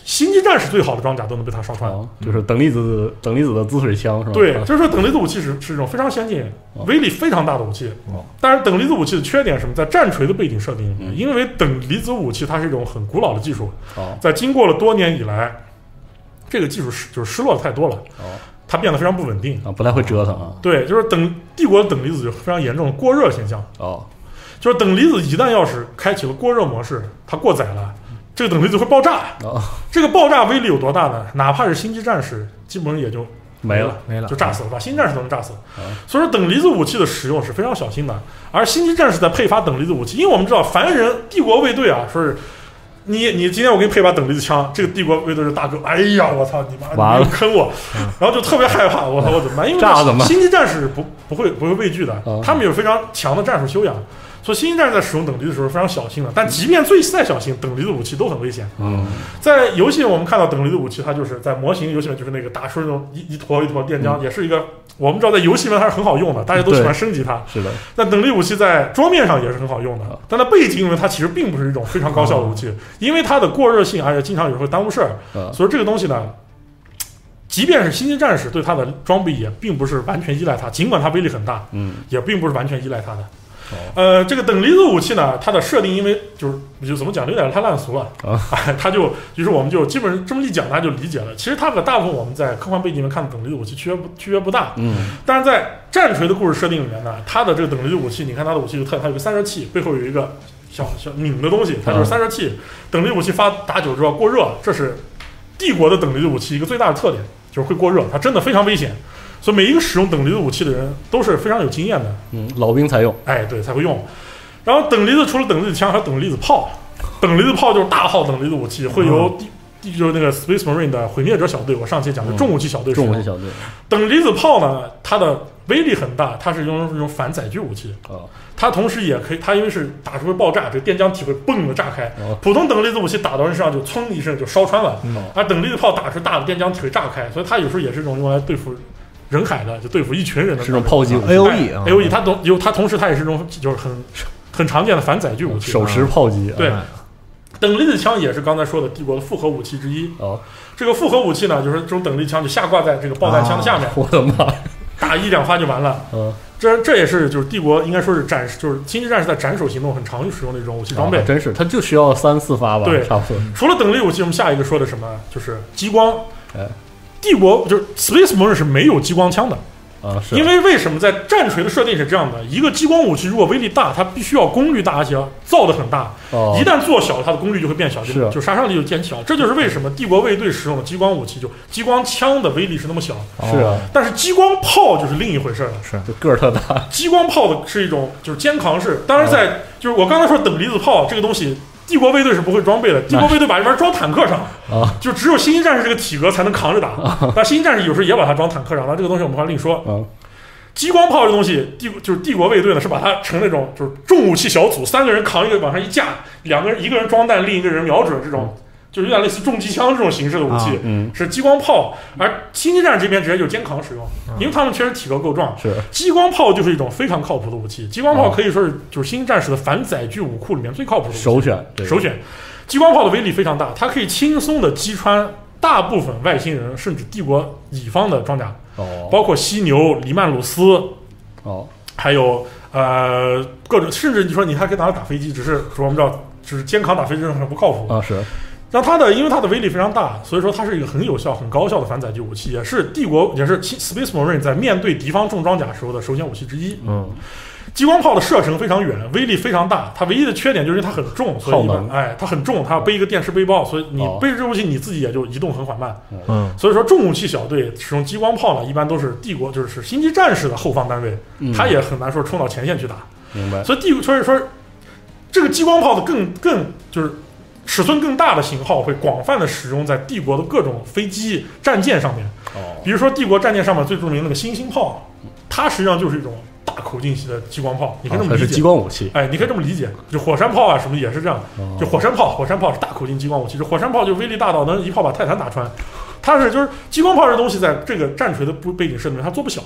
星际战士最好的装甲都能被它烧穿。 哦，就是等离子等离子的滋水枪是吧？ 对，就是说等离子武器是是一种非常先进、威力非常大的武器。 哦， 但是等离子武器的缺点是什么？在战锤的背景设定里面， 嗯、 因为等离子武器它是一种很古老的技术， 哦， 在经过了多年以来，这个技术失就是失落的太多了。 哦。 它变得非常不稳定啊，不太会折腾啊。 对，就是等帝国的等离子就非常严重的过热现象。 哦， 就是等离子一旦要是开启了过热模式，它过载了，这个等离子会爆炸。 哦， 这个爆炸威力有多大呢？哪怕是星际战士，基本上也就没了， 没了， 就炸死了，把星际战士都能炸死。 哦， 所以说等离子武器的使用是非常小心的。而星际战士在配发等离子武器，因为我们知道凡人帝国卫队啊，说是。你你今天我给你配把等离子枪，这个帝国卫队的大哥，哎呀，我操你妈， 完了你坑我，然后就特别害怕，我操我怎么办？因为星际战士不不会不会畏惧的，他们有非常强的战术修养，所以星际战士在使用等离子的时候非常小心的。但即便最再小心，等离子武器都很危险。 嗯， 在游戏我们看到等离子武器，它就是在模型游戏里面就是那个打出那种一一坨一坨电浆， 嗯、 也是一个我们知道在游戏里面它是很好用的，大家都喜欢升级它。 是的， 但等离武器在桌面上也是很好用的，但在背景里面它其实并不是一种非常高效的武器，因为它的过热性，而且经常有时候会耽误事儿，所以这个东西呢，即便是星际战士对它的装备也并不是完全依赖它，尽管它威力很大， 嗯， 也并不是完全依赖它的。呃，这个等离子武器呢，它的设定因为就是就怎么讲，有点太烂俗了啊，它就于是我们就基本上这么一讲，大家就理解了。其实它和大部分我们在科幻背景里面看的等离子武器区别不区别不大， 嗯， 但是在战锤的故事设定里面呢，它的这个等离子武器，你看它的武器就特，它有个散热器，背后有一个小小拧的东西，它就是散热器。等离子武器发打久之后过热，这是帝国的等离子武器一个最大的特点，就是会过热，它真的非常危险。所以每一个使用等离子武器的人都是非常有经验的， 嗯，老兵才用， 哎，对，才会用。然后等离子除了等离子枪，还有等离子炮。等离子炮就是大号等离子武器，会由地、嗯、就是那个 Space Marine 的毁灭者小队，我上期讲的重武器小队、嗯。 重武器小队。 等离子炮呢，它的威力很大，它是用一种反载具武器。 哦， 它同时也可以，它因为是打出会爆炸，这个电浆体会嘣的炸开。 哦， 普通等离子武器打到人身上就噌一声就烧穿了， 嗯、 而等离子炮打出大的电浆体会炸开，所以它有时候也是一种用来对付人海的，就对付一群人的是种炮击 A O E 啊 ，A O E 它同有它同时它也是一种就是很很常见的反载具武器， 手持炮击。 对，等离子枪也是刚才说的帝国的复合武器之一。 哦， 这个复合武器呢，就是这种等离枪就下挂在这个爆弹枪的下面， 啊、我的妈， 打一两发就完了。 嗯， 这这也是就是帝国应该说是斩就是星际战士在斩首行动很常用使用的一种武器装备。 啊、真是，它就需要三四发吧？ 对， 差不多。 除了等离武器，我们下一个说的什么就是激光。 哎， 帝国就是 Space Marine 是没有激光枪的。 啊，是因为为什么在战锤的设定是这样的？一个激光武器如果威力大，它必须要功率大，而且要造的很大。 哦， 一旦做小，它的功率就会变小，就就杀伤力就减小。这就是为什么帝国卫队使用的激光武器，就激光枪的威力是那么小。 是啊， 但是激光炮就是另一回事了。 是， 就个儿特大。 激光炮的是一种就是肩扛式，当然在就是我刚才说等离子炮这个东西。帝国卫队是不会装备的，帝国卫队把这玩意装坦克上， 啊， 就只有星际战士这个体格才能扛着打。啊、但星际战士有时候也把它装坦克上，那这个东西我们后来另说。 啊， 激光炮这东西，帝就是帝国卫队呢是把它成那种就是重武器小组，三个人扛一个往上一架，两个人一个人装弹，另一个人瞄准，这种、嗯、就是有点类似重机枪这种形式的武器，啊、 嗯，是激光炮。而星际战士这边直接就肩扛使用，嗯、因为他们确实体格够壮。 是激光炮就是一种非常靠谱的武器，激光炮可以说是就是星际战士的反载具武库里面最靠谱的武器， 首选， 首选。激光炮的威力非常大，它可以轻松的击穿大部分外星人甚至帝国乙方的装甲， 哦， 包括犀牛、黎曼鲁斯， 哦， 还有呃各种，甚至你说你还可以拿它打飞机，只是我们知道，只是肩扛打飞机很不靠谱啊。是， 让它的因为它的威力非常大，所以说它是一个很有效、很高效的反载具武器，也是帝国也是 Space Marine 在面对敌方重装甲时候的首选武器之一。 嗯。 激光炮的射程非常远，威力非常大。它唯一的缺点就是它很重，所以一般哎，它很重，它要背一个电视背包，所以你背着这武器你自己也就移动很缓慢。 嗯， 所以说重武器小队使用激光炮呢，一般都是帝国就是星际战士的后方单位， 嗯、 它也很难说冲到前线去打。 明白。 所以帝所以说这个激光炮的更更就是尺寸更大的型号会广泛的使用在帝国的各种飞机战舰上面。 哦， 比如说帝国战舰上面最著名的那个星星炮，它实际上就是一种大口径系的激光炮，你可以这么理解。 它是激光武器， 哎，你可以这么理解，就火山炮啊什么也是这样。 哦、 就火山炮，火山炮是大口径激光武器，就火山炮就威力大到能一炮把泰坦打穿。它是就是激光炮这东西在这个战锤的背景设定里面它做不小，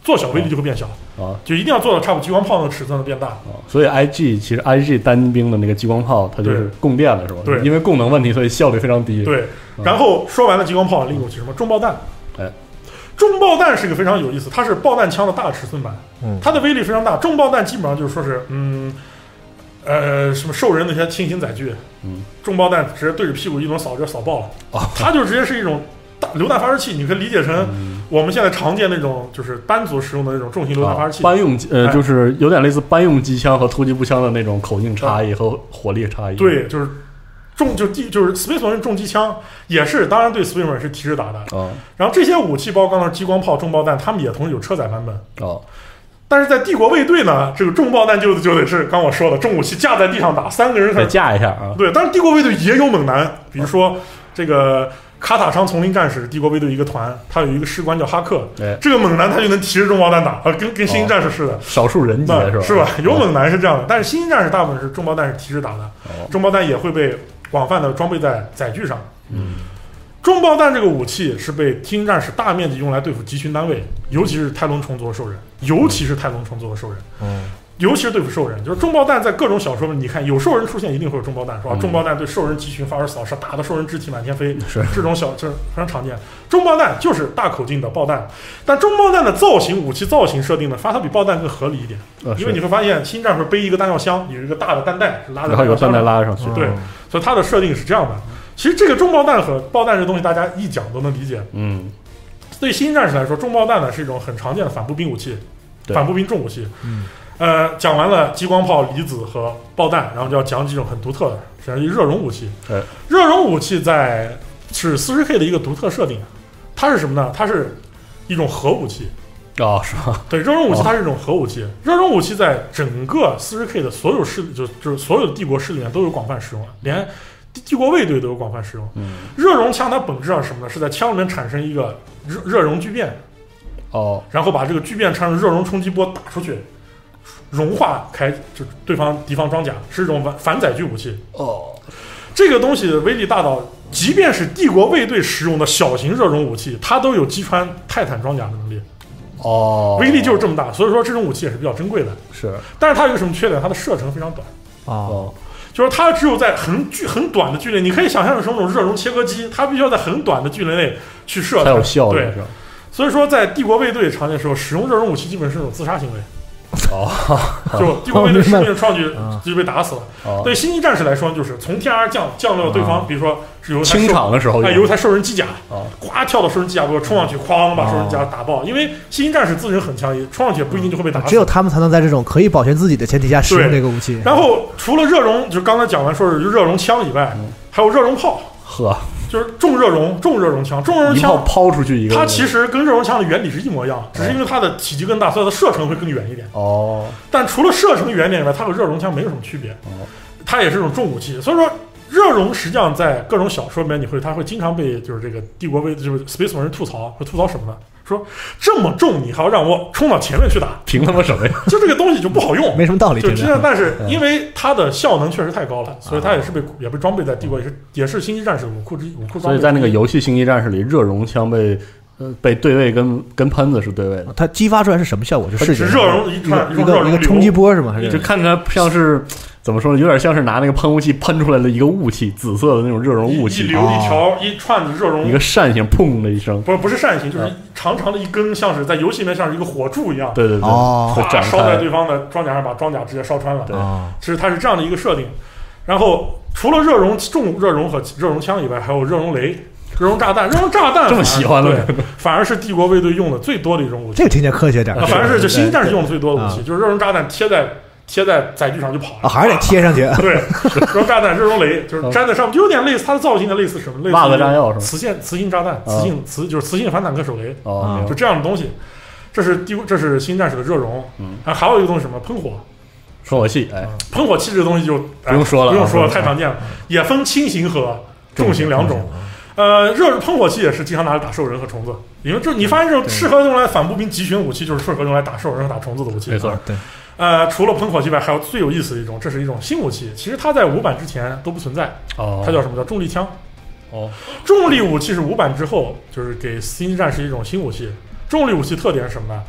做小威力就会变小啊， 就一定要做到差不多激光炮那个尺寸的变大啊。所以 I G 其实 I G 单兵的那个激光炮，它就是供电的是吧？ 对， 因为供能问题，所以效率非常低。 对，然后说完了激光炮，另一个武器什么重爆弹？ 哎， 重爆弹是一个非常有意思，它是爆弹枪的大尺寸版， 嗯， 它的威力非常大。重爆弹基本上就是说是嗯。呃，什么兽人那些轻型载具， 嗯， 重爆弹直接对着屁股一轮扫就扫爆了， 哦， 它就直接是一种大榴弹发射器，你可以理解成我们现在常见那种就是班族使用的那种重型榴弹发射器。 哦、班用呃、哎，就是有点类似班用机枪和突击步枪的那种口径差异和火力差异。 对，就是重就地就是 Space Marine 重机枪也是，当然对 Space Marine 是提着打的。 哦， 然后这些武器包括刚才激光炮、重爆弹，他们也同时有车载版本。 哦。 但是在帝国卫队呢，这个重爆弹就就得是刚我说的重武器架在地上打，三个人再架一下啊。 对，但是帝国卫队也有猛男，比如说这个卡塔昌丛林战士，帝国卫队一个团，他有一个士官叫哈克， 哎、 这个猛男他就能提着重爆弹打，啊，跟跟星星战士似的， 哦、少数人杰是吧？ 是吧？有猛男是这样的，但是星星战士大部分是重爆弹是提着打的， 哦、 重爆弹也会被广泛的装备在载具上。 嗯。 重爆弹这个武器是被星星战士大面积用来对付集群单位，尤其是泰隆虫族的兽人，尤其是泰隆虫族的兽人， 嗯， 尤其是对付兽人。就是重爆弹在各种小说里，你看有兽人出现，一定会有重爆弹，是吧？ 嗯、 重爆弹对兽人集群发生扫射，打的兽人肢体满天飞， 是这种小这非常常见。重爆弹就是大口径的爆弹，但重爆弹的造型武器造型设定呢，发它比爆弹更合理一点， 呃、 因为你会发现星战士背一个弹药箱，有一个大的弹带是拉在， 然后有弹带拉上去， 对，所以它的设定是这样的。其实这个重爆弹和爆弹这东西，大家一讲都能理解。 嗯， 对新兴战士来说，重爆弹呢是一种很常见的反步兵武器，反步兵重武器。 嗯， 呃，讲完了激光炮、离子和爆弹，然后就要讲几种很独特的，实际上热熔武器。 对， 热熔武器在是 四十 K 的一个独特设定，它是什么呢？它是一种核武器。 哦，是吧？ 对，热熔武器它是一种核武器。热熔武器在整个 四十 K 的所有势力，就就是所有的帝国势力里面都有广泛使用，连帝国卫队都有广泛使用。 嗯， 热熔枪它本质上是什么呢？是在枪里面产生一个热热熔聚变， 哦， 然后把这个聚变产生热熔冲击波打出去，融化开就对方敌方装甲，是一种反反载具武器。 哦， 这个东西的威力大到，即便是帝国卫队使用的小型热熔武器，它都有击穿泰坦装甲的能力。 哦， 威力就是这么大，所以说这种武器也是比较珍贵的。 是， 但是它有一个什么缺点？它的射程非常短。 哦， 就是它只有在很距很短的距离，你可以想象成那种热熔切割机，它必须要在很短的距离内去射， 才有效率。 对，所以说在帝国卫队常见的时候，使用热熔武器基本是一种自杀行为。 哦， 就帝国卫队士兵上去就被打死了。 哦， 对星际战士来说，就是从天而降，降落对方， 哦、 比如说是由清场的时候， 哎，有一台兽人机甲， 哦， 咵跳到兽人机甲边冲上去，哐把兽人机甲打爆。因为星际战士自身很强，冲上去不一定就会被打死。 只有他们才能在这种可以保全自己的前提下使用这个武器。 然后除了热熔，就刚才讲完说是热熔枪以外， 嗯、 还有热熔炮。 呵。 就是重热熔、重热熔枪，重热熔枪一炮抛出去一个， 它其实跟热熔枪的原理是一模一样，只是因为它的体积更大，所以它的射程会更远一点。 哦， 但除了射程远点以外，它和热熔枪没有什么区别。 哦， 它也是一种重武器，所以说热熔实际上在各种小说里面，你会它会经常被就是这个帝国卫就是 Space Marine 吐槽，会吐槽什么呢？说这么重，你还要让我冲到前面去打， 凭他妈什么呀？ 就这个东西就不好用， 没什么道理。 就实际上，但是因为它的效能确实太高了，所以它也是被也被装备在帝国，也是也是星际战士武库之武库装备。 所以在那个游戏《星际战士》里，热熔枪被呃被对位跟跟喷子是对位的。 它激发出来是什么效果？是视觉热熔一串一个一个冲击波是吗？还是就看起来像是。怎么说呢？有点像是拿那个喷雾器喷出来的一个雾气，紫色的那种热熔雾气， 一流一条、哦、一串子热熔， 一个扇形，砰的一声， 不是不是扇形，就是长长的一根，像是在游戏里面像是一个火柱一样， 对对对， 哦， 哗烧在对方的装甲上，把装甲直接烧穿了。 对， 其实它是这样的一个设定。然后除了热熔重热熔和热熔枪以外，还有热熔雷、热熔炸弹。热熔炸弹这么喜欢的， 对，反而是帝国卫队用的最多的一种武器。 这个听起来科学点， 反而是就星际战士用的最多的武器，就是热熔炸弹贴在。贴在载具上就跑了、 啊，还是得贴上去。 对，热熔炸弹、热熔雷就是粘在上面，就有点类似它的造型的类似什么？类似袜子炸药是吧？ 磁线、磁性炸弹、磁性磁就是磁性反坦克手雷， 哦， 就这样的东西。这是第这是星战士的热熔， 嗯， 啊，还有一个东西什么喷火， 喷火器，哎， 喷火器这个东西就不用说了， 不用说了，太常见了，也分轻型和重型两种。呃，热喷火器也是经常拿来打兽人和虫子，因为这你发现这种适合用来反步兵集群武器，就是适合用来打兽人和打虫子的武器。 没错， 对。 呃，除了喷火器外，还有最有意思的一种，这是一种新武器。其实它在五版之前都不存在。 哦， 它叫什么？叫重力枪。 哦， 重力武器是五版之后，就是给星际战士一种新武器。重力武器特点是什么呢？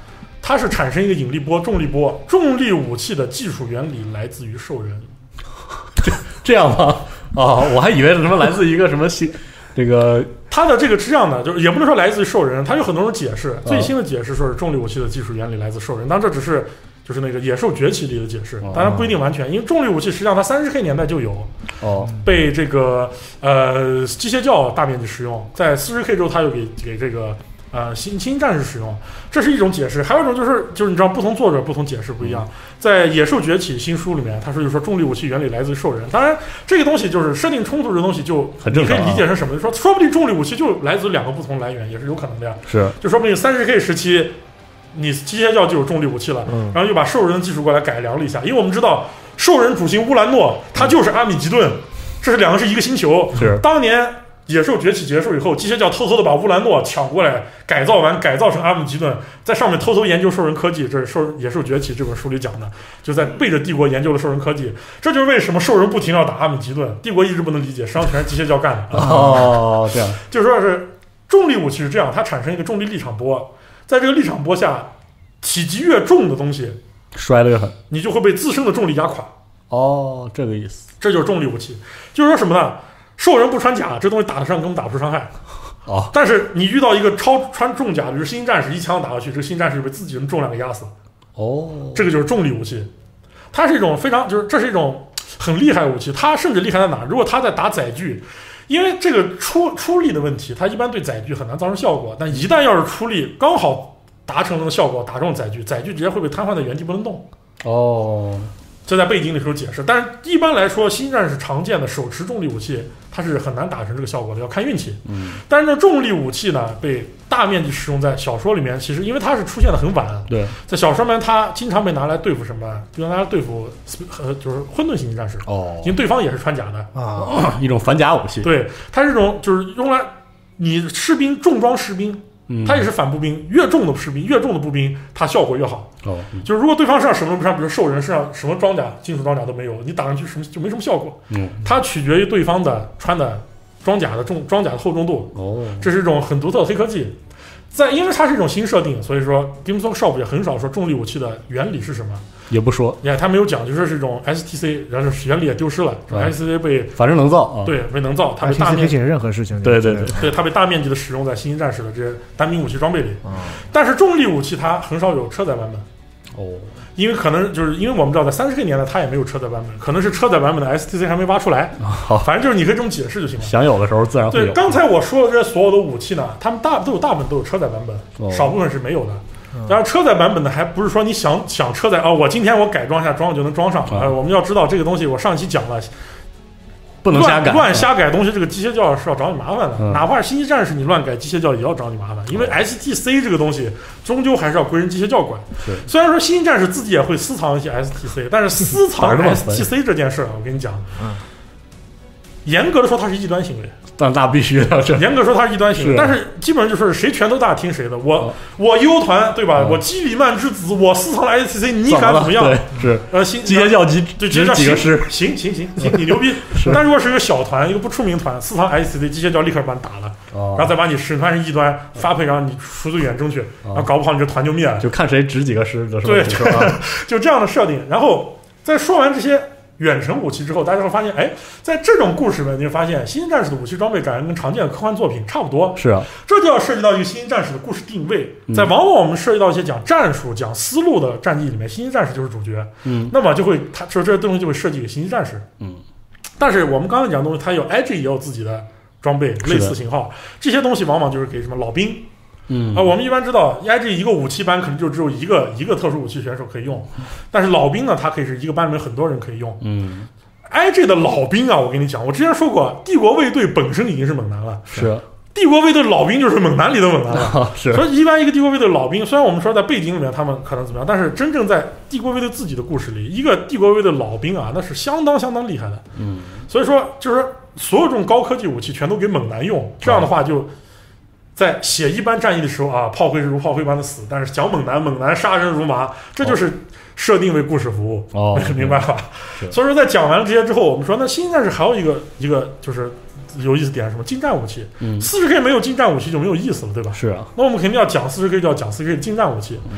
它是产生一个引力波、重力波。重力武器的技术原理来自于兽人。 这这样吗？啊，我还以为是什么来自一个什么新这个。 它的这个是这样的，就是也不能说来自于兽人，它有很多种解释。最新的解释说是重力武器的技术原理来自兽人，当然这只是就是那个野兽崛起里的解释，当然不一定完全，因为重力武器实际上它三十 K 年代就有， 哦， 被这个呃机械教大面积使用，在四十 K 之后它又给给这个呃新新战士使用，这是一种解释。还有一种就是就是你知道不同作者不同解释不一样，在野兽崛起新书里面，他说就说重力武器原理来自于兽人，当然这个东西就是设定冲突这东西就很正常、啊， 你可以理解成什么？就说说不定重力武器就来自两个不同来源，也是有可能的呀。 是， 就说不定三十 K 时期。你机械教就有重力武器了， 嗯、 然后又把兽人的技术过来改良了一下，因为我们知道兽人主星乌兰诺，他就是阿米吉顿，这是两个是一个星球。 是当年野兽崛起结束以后，机械教偷偷的把乌兰诺抢过来，改造完改造成阿米吉顿，在上面偷偷研究兽人科技。这是兽野兽崛起这本书里讲的，就在背着帝国研究了兽人科技。这就是为什么兽人不停要打阿米吉顿，帝国一直不能理解，实际上全是机械教干的。 哦，这样， 就说是重力武器是这样，它产生一个重力力场波。在这个力场波下，体积越重的东西摔得越狠， 你就会被自身的重力压垮。 哦，这个意思， 这就是重力武器。就是说什么呢？兽人不穿甲，这东西打得上根本打不出伤害。 哦， 但是你遇到一个超穿重甲，比如新战士一枪打过去，这个新战士就被自己人重量给压死。 哦， 这个就是重力武器。它是一种非常就是这是一种很厉害的武器。它甚至厉害在哪？如果它在打载具。因为这个出出力的问题，它一般对载具很难造成效果，但一旦要是出力刚好达成那个效果，打中载具，载具直接会被瘫痪在原地不能动。 哦， 这在背景里时候解释，但是一般来说，新战士常见的手持重力武器，它是很难达成这个效果的，要看运气。 嗯， 但是这重力武器呢，被大面积使用在小说里面，其实因为它是出现的很晚， 对， 在小说里面它经常被拿来对付什么？就拿来对付呃，就是混沌星战士。 哦， 因为对方也是穿甲的啊， 一种反甲武器。 对，它是一种就是用来你士兵重装士兵。 嗯， 它也是反步兵，越重的士兵，越重的步兵，它效果越好。 哦，嗯、 就是如果对方身上什么都不上，比如兽人身上什么装甲、金属装甲都没有，你打上去什么就没什么效果。 嗯， 它取决于对方的穿的装甲的重装甲的厚重度。 哦， 这是一种很独特的黑科技。在因为它是一种新设定，所以说 Games Workshop 也很少说重力武器的原理是什么， 也不说。 你看他没有讲，就说是一种 S T C， 然后原理也丢失了。 嗯、 S T C 被反正能造啊， 对，被能造，它被大面积任何事情， 对对对， 对它被大面积的使用在新兴战士的这些单兵武器装备里。 嗯、 但是重力武器它很少有车载版本。 哦， 因为可能就是因为我们知道在三十 K 年代它也没有车载版本，可能是车载版本的 S T C 还没挖出来。 好， 反正就是你可以这么解释就行了。 想有的时候自然会有。 对，刚才我说的这些所有的武器呢，他们大都有大部分都有车载版本， 哦、 少部分是没有的。当然，车载版本的还不是说你想想车载啊、哦，我今天我改装一下装我就能装上。 啊、 呃，我们要知道这个东西，我上期讲了。 不能瞎改， 乱瞎改东西，这个机械教是要找你麻烦的。 嗯、 哪怕是星际战士，你乱改机械教也要找你麻烦，因为 S T C 这个东西终究还是要归人机械教管。虽然说星际战士自己也会私藏一些 S T C， 但是私藏 S T C 这件事，我跟你讲， 嗯、 严格的说它是异端行为。 但那必须的，这严格说它是异端行为， 是但是基本上就说是谁拳头大听谁的。我、哦、我 U 团对吧？ 哦、 我基里曼之子，我私藏了 S T C， 你敢怎么样？ 对，是呃，新机械教级对， 只几个师， 行行行行，你牛逼。但如果是一个小团，一个不出名团，私藏 S T C， 机械教立刻把你打了， 哦、 然后再把你审判成异端，发配让你赎罪远征去，然后搞不好你这团就灭了， 就看谁值几个师的时候。 对，就这样的设定。然后在说完这些远程武器之后，大家会发现，哎，在这种故事里面，你会发现，新战士的武器装备感觉跟常见的科幻作品差不多。 是啊， 这就要涉及到一个新战士的故事定位。在往往我们涉及到一些讲战术、讲思路的战役里面，新战士就是主角。 嗯， 那么就会，他说这些东西就会设计给新战士。 嗯， 但是我们刚才讲的东西，它有 I G 也有自己的装备，类似型号，这些东西往往就是给什么老兵。 嗯啊、呃，我们一般知道 I G 一个武器班可能就只有一个一个特殊武器选手可以用，但是老兵呢，它可以是一个班里面很多人可以用。 嗯。 I G 的老兵啊，我跟你讲，我之前说过，帝国卫队本身已经是猛男了， 是帝国卫队老兵就是猛男里的猛男了， 啊、是。 所以一般一个帝国卫队老兵，虽然我们说在背景里面他们可能怎么样，但是真正在帝国卫队自己的故事里，一个帝国卫队老兵啊，那是相当相当厉害的。 嗯， 所以说就是所有这种高科技武器全都给猛男用，这样的话就在写一般战役的时候啊，炮灰如炮灰般的死，但是讲猛男，猛男杀人如麻，这就是。设定为故事服务哦， 明白吧？所以说，在讲完了这些之后，我们说，那新战士还有一个一个就是有意思点，什么近战武器？ 嗯， 四十 K 没有近战武器就没有意思了，对吧？ 是啊， 那我们肯定要讲四十 K， 就要讲四十 K 的近战武器。 嗯、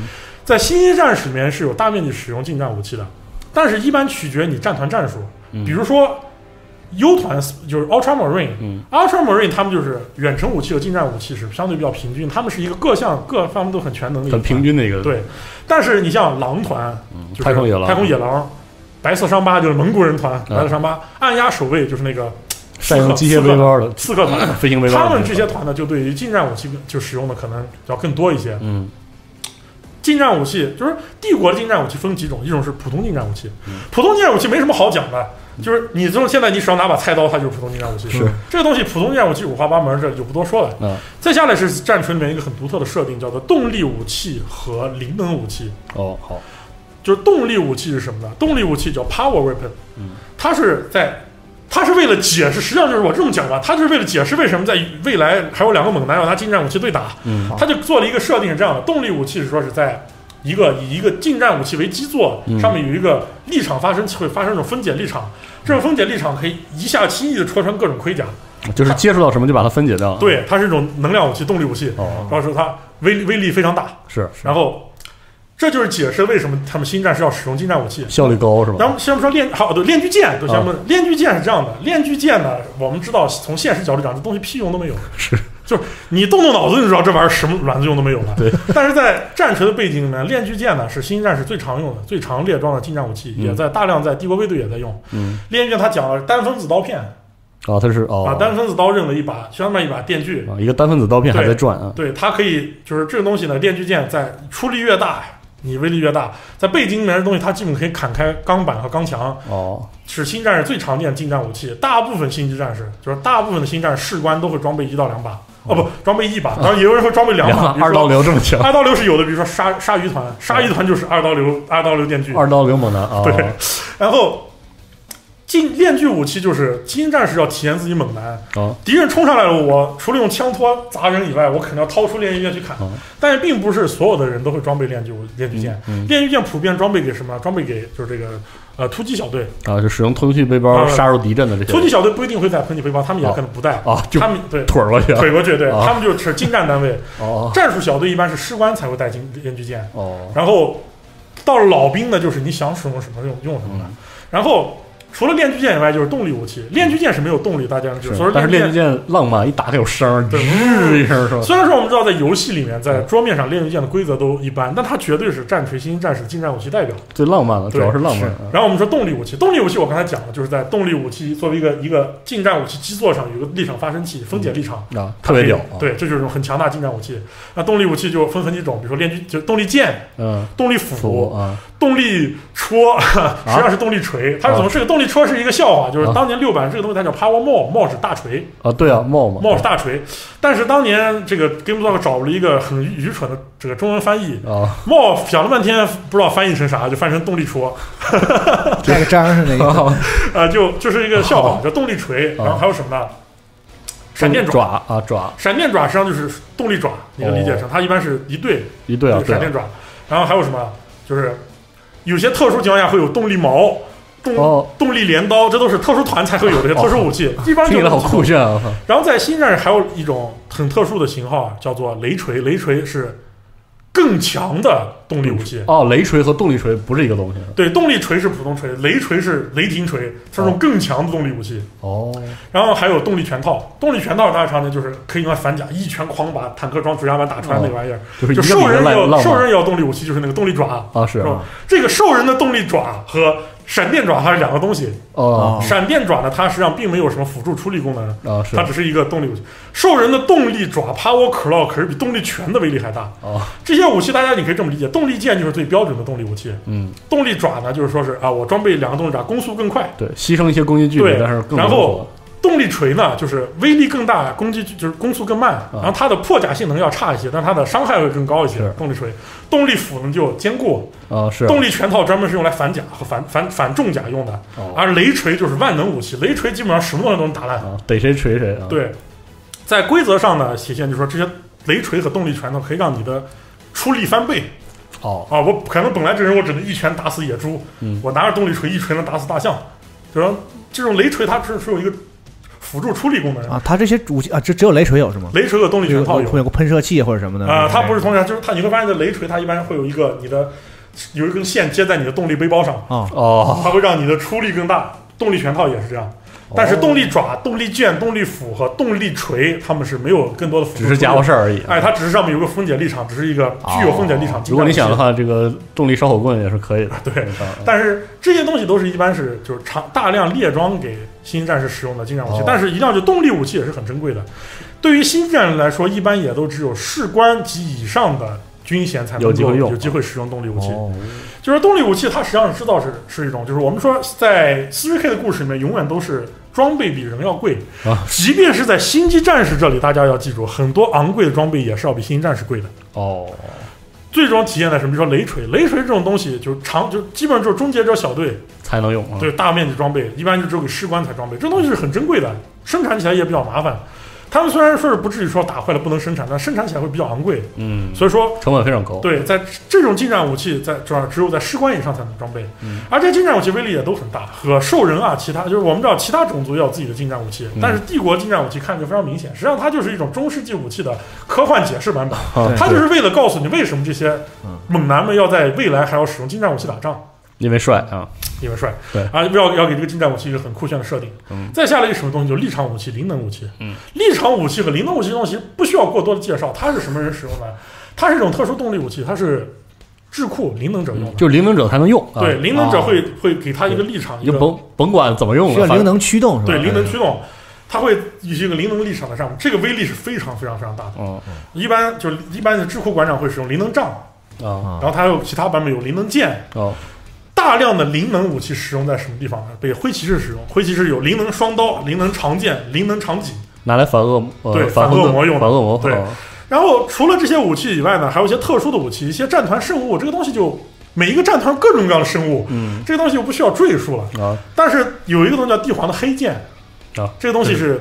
在星际战士里面是有大面积使用近战武器的，但是一般取决你战团战术。比如说 U 团就是 Ultramarine， 嗯 Ultramarine 他们就是远程武器和近战武器是相对比较平均，他们是一个各项各方面都很全能的一个很平均的一个。 对，但是你像狼团， 嗯就是太空野狼， 太空野狼，白色伤疤就是蒙古人团，白色伤疤，暗压守卫就是那个善用机械背包的刺客团， 飞行背包， 他们这些团呢，就对于近战武器就使用的可能要更多一些。 嗯， 近战武器就是帝国的近战武器分几种，一种是普通近战武器， 嗯普通近战武器没什么好讲的，就是你这种现在你手上拿把菜刀，它就是普通近战武器。 是这个东西，普通近战武器五花八门，这就不多说了。 嗯， 再下来是战锤里面一个很独特的设定，叫做动力武器和灵能武器。 哦，好， 就是动力武器是什么呢？动力武器叫 power weapon， 嗯， 它是在。它是为了解释，实际上就是我这么讲吧，它就是为了解释为什么在未来还有两个猛男要拿近战武器对打。 嗯， 他就做了一个设定是这样的：动力武器是说是在一个以一个近战武器为基座， 嗯上面有一个立场发生器，会发生这种分解立场，这种分解立场可以一下轻易的戳穿各种盔甲， 就是接触到什么就把它分解掉。 对，它是一种能量武器、动力武器， 哦， 然后说它威威力非常大， 是， 然后这就是解释为什么他们新战士要使用近战武器。 效率高是吧？ 咱们先不说链，好对，链锯剑，对，咱们链锯剑是这样的，链锯剑呢，我们知道从现实角度讲，这东西屁用都没有， 是， 就是你动动脑子就知道这玩意儿什么卵子用都没有了。 对， 但是在战锤的背景里面，链锯剑呢是新战士最常用的、最常列装的近战武器， 嗯也在大量在帝国卫队也在用。 嗯， 链锯剑它讲了单分子刀片， 哦，它是哦， 把单分子刀扔了一把，相当于一把电锯， 啊，一个单分子刀片还在转啊。 对，它可以就是这个东西呢，链锯剑在出力越大，你威力越大，在背景里面的东西，它基本可以砍开钢板和钢墙。 哦， 是新战士最常见的近战武器。大部分星际战士，就是大部分的新战士士官都会装备一到两把，哦不，装备一把，然后也有人会装备两把。 二刀流这么强？ 二刀流是有的，比如说鲨鲨鱼团，鲨鱼团就是二刀流，二刀流电锯， 二刀流猛男啊。 对，然后。近链锯武器就是新战士要体现自己猛男， 哦， 敌人冲上来了，我除了用枪托砸人以外，我肯定要掏出链锯剑去砍。 哦， 但是并不是所有的人都会装备链锯链锯剑， 嗯嗯链锯剑普遍装备给什么？装备给就是这个呃突击小队啊，就使用突击背包呃杀入敌阵的这些。 突击小队不一定会带喷气背包，他们也可能不带啊，就他们对腿过去， 腿过去，对， 啊他们就是近战单位。 哦， 战术小队一般是士官才会带近链锯剑， 哦， 然后到了老兵呢，就是你想使用什么用用什么的。 嗯然后除了链锯剑以外，就是动力武器。链锯剑是没有动力，大家知道。 但是链锯剑浪漫，一打开有声， 对， 日一声是吧？ 虽然说我们知道在游戏里面，在桌面上链锯剑的规则都一般，但它绝对是战锤新战士近战武器代表。 最浪漫了，主要是浪漫。 然后我们说动力武器，动力武器我刚才讲了，就是在动力武器作为一个一个近战武器基座上有个立场发生器，分解立场啊，特别屌。 对，这就是一种很强大近战武器。那动力武器就分很几种，比如说链锯，就是动力剑， 嗯， 动力斧啊。 动力戳实际上是动力锤，它是怎么？这个动力戳是一个笑话，就是当年六版这个东西它叫 Power Maul，Maul 是大锤啊，对啊，Maul 嘛 ，Maul 是大锤。但是当年这个 GameStop 找了一个很愚蠢的这个中文翻译啊 ，Maul 想了半天不知道翻译成啥，就翻成动力戳。 那个章是那个啊，就就是一个笑话，叫动力锤。然后还有什么呢？闪电爪啊爪， 闪电爪实际上就是动力爪，你就理解成它一般是一对一对啊闪电爪。然后还有什么？就是有些特殊情况下会有动力矛、动、 哦、 动力镰刀，这都是特殊团才会有的特殊武器。 哦、 一般听起来好酷炫啊！ 然后在新战士还有一种很特殊的型号，叫做雷锤。雷锤是更强的动力武器。 哦，雷锤和动力锤不是一个东西。 对，动力锤是普通锤，雷锤是雷霆锤，是种更强的动力武器。 哦。 然后还有动力拳套，动力拳套大家常见就是可以用来反甲，一拳狂把坦克装主甲板打穿那个玩意儿。 哦、 就兽人要兽人要动力武器，就是那个动力爪啊，是吧？这个兽人的动力爪和闪电爪它是两个东西。 哦。 闪电爪呢，它实际上并没有什么辅助出力功能啊，是它只是一个动力武器。兽人的动力爪 Power Claw 可是比动力拳的威力还大。 哦。 这些武器大家你可以这么理解，动力剑就是最标准的动力武器。 嗯。 动力爪呢，就是说是啊，我装备两个动力爪，攻速更快。 对，牺牲一些攻击距离，但是更然后动力锤呢，就是威力更大，攻击就是攻速更慢， 啊、 然后它的破甲性能要差一些，但它的伤害会更高一些。动力锤，动力斧呢就坚固啊，是动力拳套专门是用来反甲和反反反重甲用的， 哦、 而雷锤就是万能武器，雷锤基本上什么东西都能打烂， 啊、逮谁锤谁。啊、 对，在规则上呢体现就是说这些雷锤和动力拳呢可以让你的出力翻倍。 哦啊，我可能本来这人我只能一拳打死野猪， 嗯， 我拿着动力锤一锤能打死大象，就是这种雷锤它是是有一个辅助出力功能啊。它这些武器啊，这只有雷锤有是吗？ 雷锤和动力全套有， 会有个喷射器或者什么的啊、呃。它不是同样，就是它你会发现，这雷锤它一般会有一个你的有一根线接在你的动力背包上啊， 哦， 它会让你的出力更大。动力全套也是这样。但是动力爪、动力剑、动力斧和动力锤，他们是没有更多的辅助， 只是家伙事儿而已。 哎，它只是上面有个分解立场，只是一个具有分解立场。 哦、如果你想的话，这个动力烧火棍也是可以的。 对，但是这些东西都是一般是就是长大量列装给新战士使用的近战武器，哦、但是一定要就动力武器也是很珍贵的。对于新战士来说，一般也都只有士官及以上的军衔才能够有机会用， 有机会使用动力武器。 哦、 就是动力武器，它实际上制造是是一种，就是我们说在 C J K 的故事里面，永远都是装备比人要贵啊。 即便是在星际战士这里，大家要记住，很多昂贵的装备也是要比星际战士贵的。 哦， 最终体现在什么？比如说雷锤，雷锤这种东西，就长就基本上就是终结者小队才能用。啊、 对，大面积装备，一般就只有给士官才装备。这东西是很珍贵的，生产起来也比较麻烦。他们虽然说是不至于说打坏了不能生产，但生产起来会比较昂贵。 嗯， 所以说成本非常高。 对，在这种近战武器在主要只有在士官以上才能装备。嗯，而这些近战武器威力也都很大，和兽人啊，其他就是我们知道其他种族也有自己的近战武器，嗯、但是帝国近战武器看着非常明显，实际上它就是一种中世纪武器的科幻解释版本。 啊、 它就是为了告诉你为什么这些猛男们要在未来还要使用近战武器打仗。 因为帅啊， 因为帅， 对啊，要要给这个近战武器一个很酷炫的设定。嗯，再下来一个什么东西，就是立场武器、灵能武器。 嗯， 立场武器和灵能武器这东西不需要过多的介绍，它是什么人使用的？它是一种特殊动力武器，它是智库灵能者用的， 嗯、就灵能者才能用。啊、 对，灵能者会、啊、会给他一个立场，一个甭甭管怎么用， 需要灵能驱动是吧？ 对，灵能驱动。它会有一个灵能立场在上面，这个威力是非常非常非常大的。 嗯， 一般就是一般的智库馆长会使用灵能杖啊， 然后它还有其他版本有灵能剑哦。 大量的灵能武器使用在什么地方呢？被灰骑士使用。灰骑士有灵能双刀、灵能长剑、灵能长戟， 拿来反恶、呃、 对反恶魔用的。 反恶魔对。哦、然后除了这些武器以外呢，还有一些特殊的武器，一些战团圣物。这个东西就每一个战团各种各样的生物， 嗯， 这个东西就不需要赘述了啊。但是有一个东西叫帝皇的黑剑啊， 这个东西是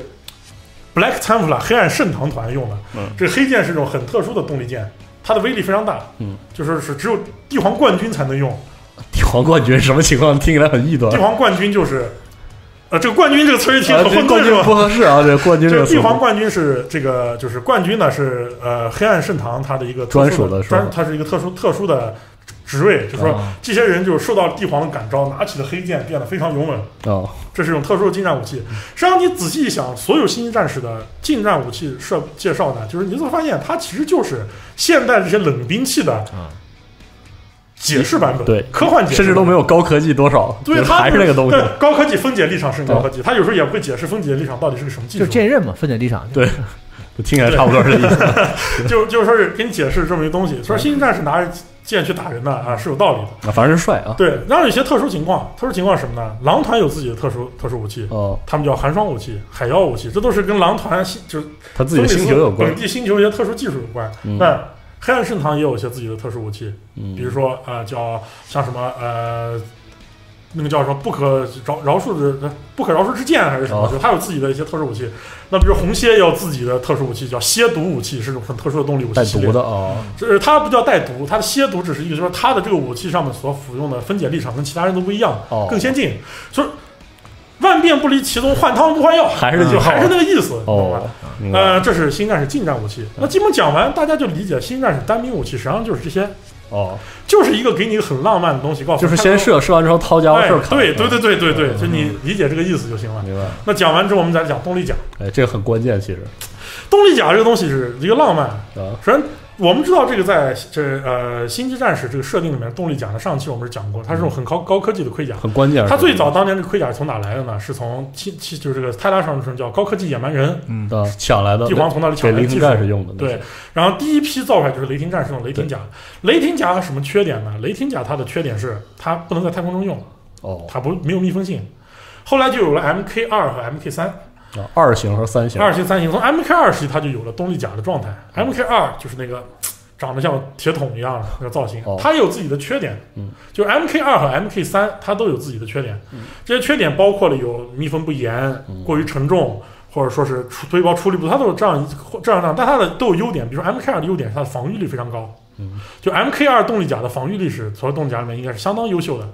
Black Templar 黑暗圣堂团用的。 嗯， 这个黑剑是一种很特殊的动力剑，它的威力非常大。 嗯， 就是是只有帝皇冠军才能用。 帝皇冠军什么情况？听起来很异端。 帝皇冠军就是，呃，这个冠军这个词儿一听很混沌是吧？不合适啊，这个冠军这个。 帝皇冠军是这个，就是冠军呢是呃黑暗圣堂它的一个专属的专，它是一个特殊特殊的职位，就是说这些人就是受到帝皇的感召，拿起了黑剑变得非常勇猛。 哦， 这是一种特殊的近战武器。实际上你仔细一想，所有星际战士的近战武器设介绍呢，就是你会发现它其实就是现代这些冷兵器的。解释版本， 对科幻解释， 甚至都没有高科技多少， 对， 还是那个东西。 高科技分解立场是高科技，它有时候也会解释分解立场到底是个什么技术， 就剑刃嘛，分解立场。 对，就听起来差不多是这意思。 就就是说是给你解释这么一个东西，说星际战士拿着剑去打人的啊是有道理的啊，反正是帅啊。 对，然后有些特殊情况，特殊情况是什么呢？狼团有自己的特殊特殊武器， 哦， 他们叫寒霜武器、海妖武器，这都是跟狼团就是他自己的星球有关， 本地星球一些特殊技术有关。那黑暗圣堂也有一些自己的特殊武器， 嗯， 比如说呃叫像什么呃那个叫什么不可饶饶恕之不可饶恕之剑还是什么，哦、就它有自己的一些特殊武器。那比如红蝎也有自己的特殊武器，叫蝎毒武器，是种很特殊的动力武器系列。 带毒的哦， 就是它不叫带毒，它的蝎毒只是一个，就是它的这个武器上面所服用的分解立场跟其他人都不一样， 哦、 更先进。所以万变不离其宗，换汤不换药， 还是就还是那个意思，懂吧？ 呃，这是新战士近战武器。那基本讲完，大家就理解新战士单兵武器实际上就是这些。 哦， 就是一个给你一个很浪漫的东西，告诉就是先射，射完之后掏家伙事儿砍。 对对对对对对，就你理解这个意思就行了。 明白。 那讲完之后，我们再讲动力甲。 哎，这个很关键，其实。 动力甲这个东西是一个浪漫啊。 首先，我们知道这个在这呃星际战士这个设定里面，动力甲呢，上期我们是讲过，它是这种很高高科技的盔甲， 很关键。 它最早当年这个盔甲是从哪来的呢？是从七七就是这个泰拉上的叫高科技野蛮人， 嗯，抢来的。 帝皇从那里抢来的技术， 雷霆战士用的。 对，然后第一批造出来就是雷霆战士用雷霆甲。雷霆甲有什么缺点呢？雷霆甲它的缺点是它不能在太空中用， 哦， 它不没有密封性。后来就有了 M K 二 和 M K 三。 啊，二型和三型， 二型、三型，从 M K 二时期它就有了动力甲的状态。M K 二就是那个长得像铁桶一样的那个造型， 哦、 它也有自己的缺点。 嗯， 就是 M K 二和 M K 三它都有自己的缺点。嗯，这些缺点包括了有密封不严、 嗯、 过于沉重，或者说是出背包出力不，它都有这样这样这样，但它的都有优点。比如说 M K 二的优点是它的防御力非常高。 嗯， 就 M K 二动力甲的防御力是所有动力甲里面应该是相当优秀的。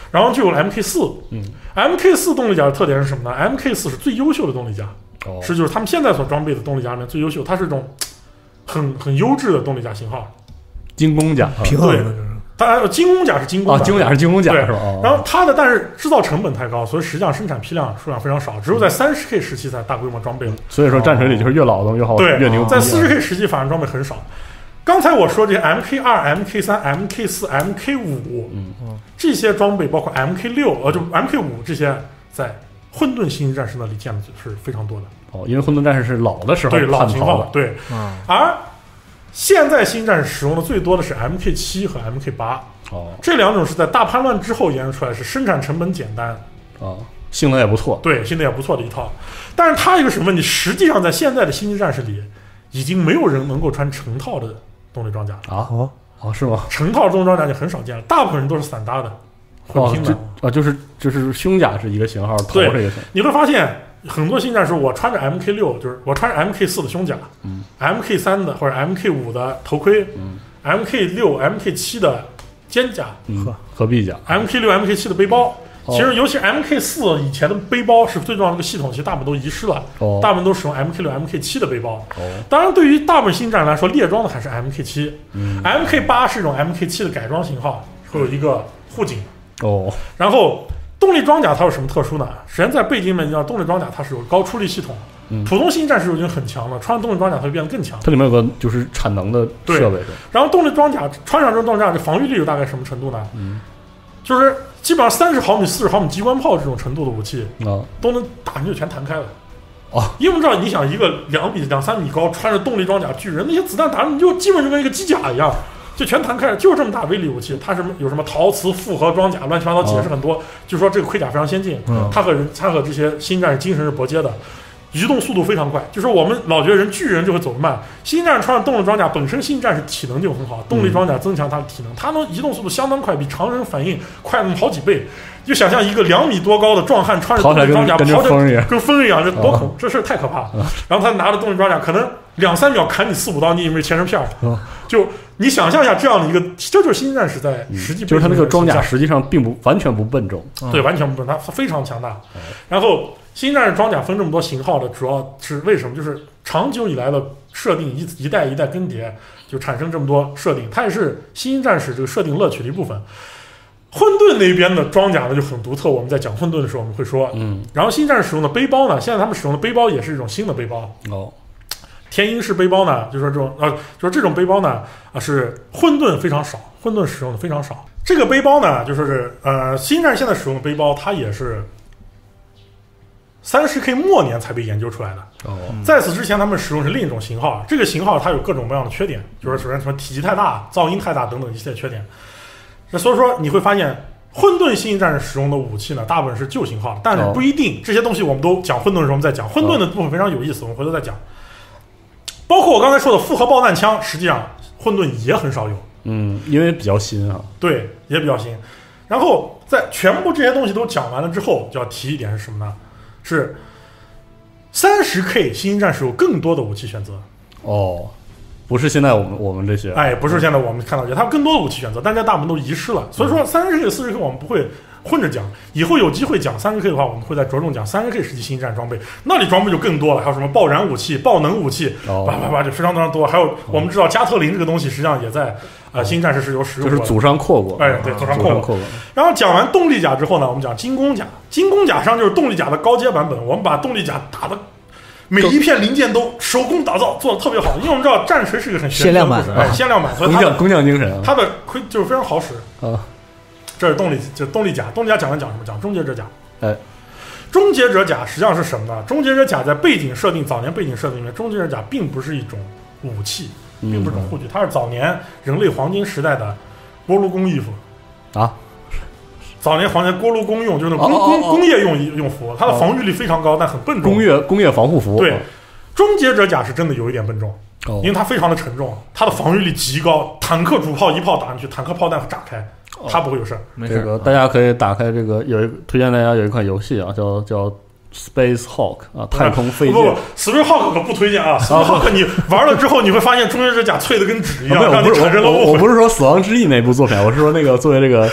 然后就有了 M K 四。 嗯 M K 四动力甲的特点是什么呢 ？M K 四是最优秀的动力甲， 哦， 是就是他们现在所装备的动力甲里面最优秀，它是这种很很优质的动力甲型号。 精工甲平衡的当然，精工甲是精工啊， 甲， 精工甲是精工甲对是吧？哦然后它的但是制造成本太高，所以实际上生产批量数量非常少，只有在三十 K 时期才大规模装备了。 所以说战锤里就是越老的东西越好， 对， 越牛逼。 在四十 K 时期反而装备很少。刚才我说这些 M K 二、M K 三、M K 四、M K 五， 嗯这些装备包括 M K 六，呃，就 M K 五这些，在混沌星际战士那里见的是非常多的。 哦，因为混沌战士是老的时候对老叛逃的， 型号对， 啊， 而现在星战士使用的最多的是 M K 七和 M K 八， 哦这两种是在大叛乱之后研制出来，是生产成本简单， 哦，性能也不错。 对，性能也不错的一套。但是它一个什么问题？实际上在现在的星际战士里，已经没有人能够穿成套的动力装甲了。 啊哦， 哦是吗？ 成套动力装甲就很少见了，大部分人都是散搭的，混哦拼的。 这啊就是就是胸甲是一个型号，头对是一个型号。 你会发现很多星战士，我穿着 M K 六，就是我穿着 M K 四的胸甲， 嗯 M K 三的或者 M K 五的头盔， 嗯 M K 六、M K 七的肩甲嗯呵， 合璧甲。 ，M K 六、M K 七的背包。 哦其实，尤其是 M K 四以前的背包是最重要的一个系统，其实大部分都遗失了， 哦大部分都使用 M K 六、M K 七的背包。 哦当然，对于大部分星战来说，猎装的还是 M K 七。 嗯 M K 八是一种 M K 七的改装型号，会有一个护颈。 哦然后动力装甲它有什么特殊呢？首先在背景里面，你知道动力装甲它是有高出力系统， 嗯普通星战士已经很强了，穿上动力装甲它会变得更强。 它里面有个就是产能的设备是吧？ 然后动力装甲穿上这种动力装甲，这防御力有大概什么程度呢？ 嗯就是基本上三十毫米、四十毫米机关炮这种程度的武器啊都能打进去全弹开了。 哦， 因为我们知道，你想一个两米、两三米高，穿着动力装甲巨人，那些子弹打你就基本就跟一个机甲一样，就全弹开了，就是这么大威力武器。它什么有什么陶瓷复合装甲，乱七八糟解释很多，就说这个盔甲非常先进， 嗯它和人它和这些星战士精神是搏接的。移动速度非常快，就说我们老觉得人巨人就会走得慢，星战士穿上动力装甲，本身星战士体能就很好，动力装甲增强它的体能，它能移动速度相当快，比常人反应快那么好几倍。就想象一个两米多高的壮汉穿着跑起来动力装甲跟跟跑着着风一样。 跟风一样，这多恐， 啊这事儿太可怕了。然后他拿着动力装甲，可能两三秒砍你四五刀，你以为切成片儿。 啊就你想象一下这样的一个，这就是星战士在实际嗯就是它那个装甲形象实际上并不完全不笨重。 对，完全不笨，它非常强大。然后星战士装甲分这么多型号的，主要是为什么？就是长久以来的设定一一代一代更迭，就产生这么多设定，它也是星战士这个设定乐趣的一部分。混沌那边的装甲呢就很独特，我们在讲混沌的时候我们会说。 嗯然后星战士使用的背包呢，现在他们使用的背包也是一种新的背包。 哦天鹰式背包呢，就说这种呃，就是这种背包呢啊是混沌非常少，混沌使用的非常少。这个背包呢，就说是呃，星战现在使用的背包，它也是三十 K 末年才被研究出来的。 哦在此之前，他们使用是另一种型号，这个型号它有各种各样的缺点，就是首先什么体积太大、噪音太大等等一系列缺点。那所以说你会发现，混沌星际战士使用的武器呢，大部分是旧型号，但是不一定。这些东西我们都讲混沌的时候我们再讲，混沌的部分非常有意思，我们回头再讲。包括我刚才说的复合爆弹枪，实际上混沌也很少有， 嗯，因为比较新啊。 对，也比较新。然后在全部这些东西都讲完了之后，就要提一点是什么呢？是三十 K 星际战士有更多的武器选择。 哦，不是现在我们我们这些。 哎，不是现在我们看到的，它有更多的武器选择，但这大部分都遗失了。所以说三十 K、四十 K 我们不会混着讲，以后有机会讲三十 K 的话，我们会再着重讲三十 K 时期星际战装备，那里装备就更多了，还有什么爆燃武器、爆能武器， 哦叭叭叭就非常非常多。还有我们知道加特林这个东西，实际上也在呃星际战士是有使用过的， 就是祖上扩过。 哎对祖上扩过扩过。 然后讲完动力甲之后呢，我们讲精工甲。精工甲实际上就是动力甲的高阶版本，我们把动力甲打的每一片零件都手工打造，做的特别好。因为我们知道战锤是一个很限量版的，哎，限量版，所以它的工匠工匠精神啊。 它的盔就是非常好使。 啊这是动力，就动力甲。动力甲讲完讲什么？讲终结者甲。 哎， 终结者甲实际上是什么呢？终结者甲在背景设定，早年背景设定里面，终结者甲并不是一种武器，并不是一种护具，它是早年人类黄金时代的锅炉工衣服啊。 早年黄金锅炉工用，就是那种工哦哦哦工工业用用服，它的防御力非常高，但很笨重。 工业工业防护服。 对，终结者甲是真的有一点笨重， 哦因为它非常的沉重，它的防御力极高，坦克主炮一炮打进去，坦克炮弹炸开，它不会有事儿。 没事这个大家可以打开这个，有一推荐大家有一款游戏啊，叫叫 Space Hawk 啊，太空飞剑。 不不，Space Hawk 可不推荐啊！Space Hawk 你玩了之后，你会发现终结者甲脆的跟纸一样， 啊没有， 让你不是产生了误会。 我我我不是说《死亡之翼》那部作品，我是说那个作为这个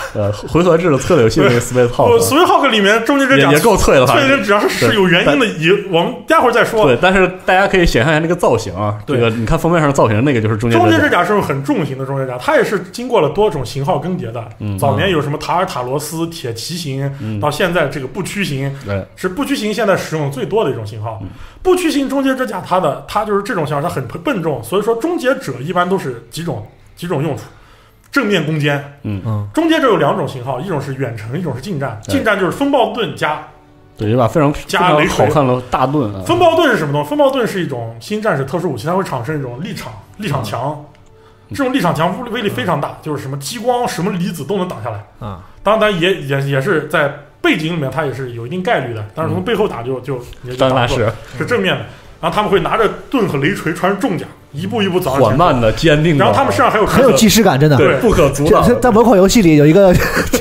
呃回合制的策略游戏那个 Space Hulk， Space Hulk 里面终结者甲也也够脆了， 脆的只要是是有原因的，也我们待会儿再说。 对，但是大家可以想象一下那个造型啊，这个你看封面上的造型，那个就是终结者甲。 终结者甲是种很重型的终结者甲，它也是经过了多种型号更迭的。 嗯， 早年有什么塔尔塔罗斯、铁骑型， 嗯、 到现在这个不屈型， 对， 是不屈型现在使用最多的一种型号。 嗯、 不屈型终结者甲，它的它就是这种型号，它很笨重，所以说终结者一般都是几种几种用处。正面攻坚， 嗯嗯， 终结者有两种型号，一种是远程，一种是近战。近战就是风暴盾加， 对，一把非常加雷好看的大盾啊。 风暴盾是什么东西？风暴盾是一种新战士特殊武器，它会产生一种立场立场墙， 嗯、 这种立场墙威力非常大，就是什么激光、什么离子都能挡下来。 啊、嗯， 当然也也也是在背景里面它也是有一定概率的，但是从背后打就就也就打不是是正面的。然后他们会拿着盾和雷锤，穿着重甲，一步一步走上前。 缓慢的、坚定的。 然后他们身上还有很有即视感，真的。 对，不可阻挡。 在某款游戏里有一个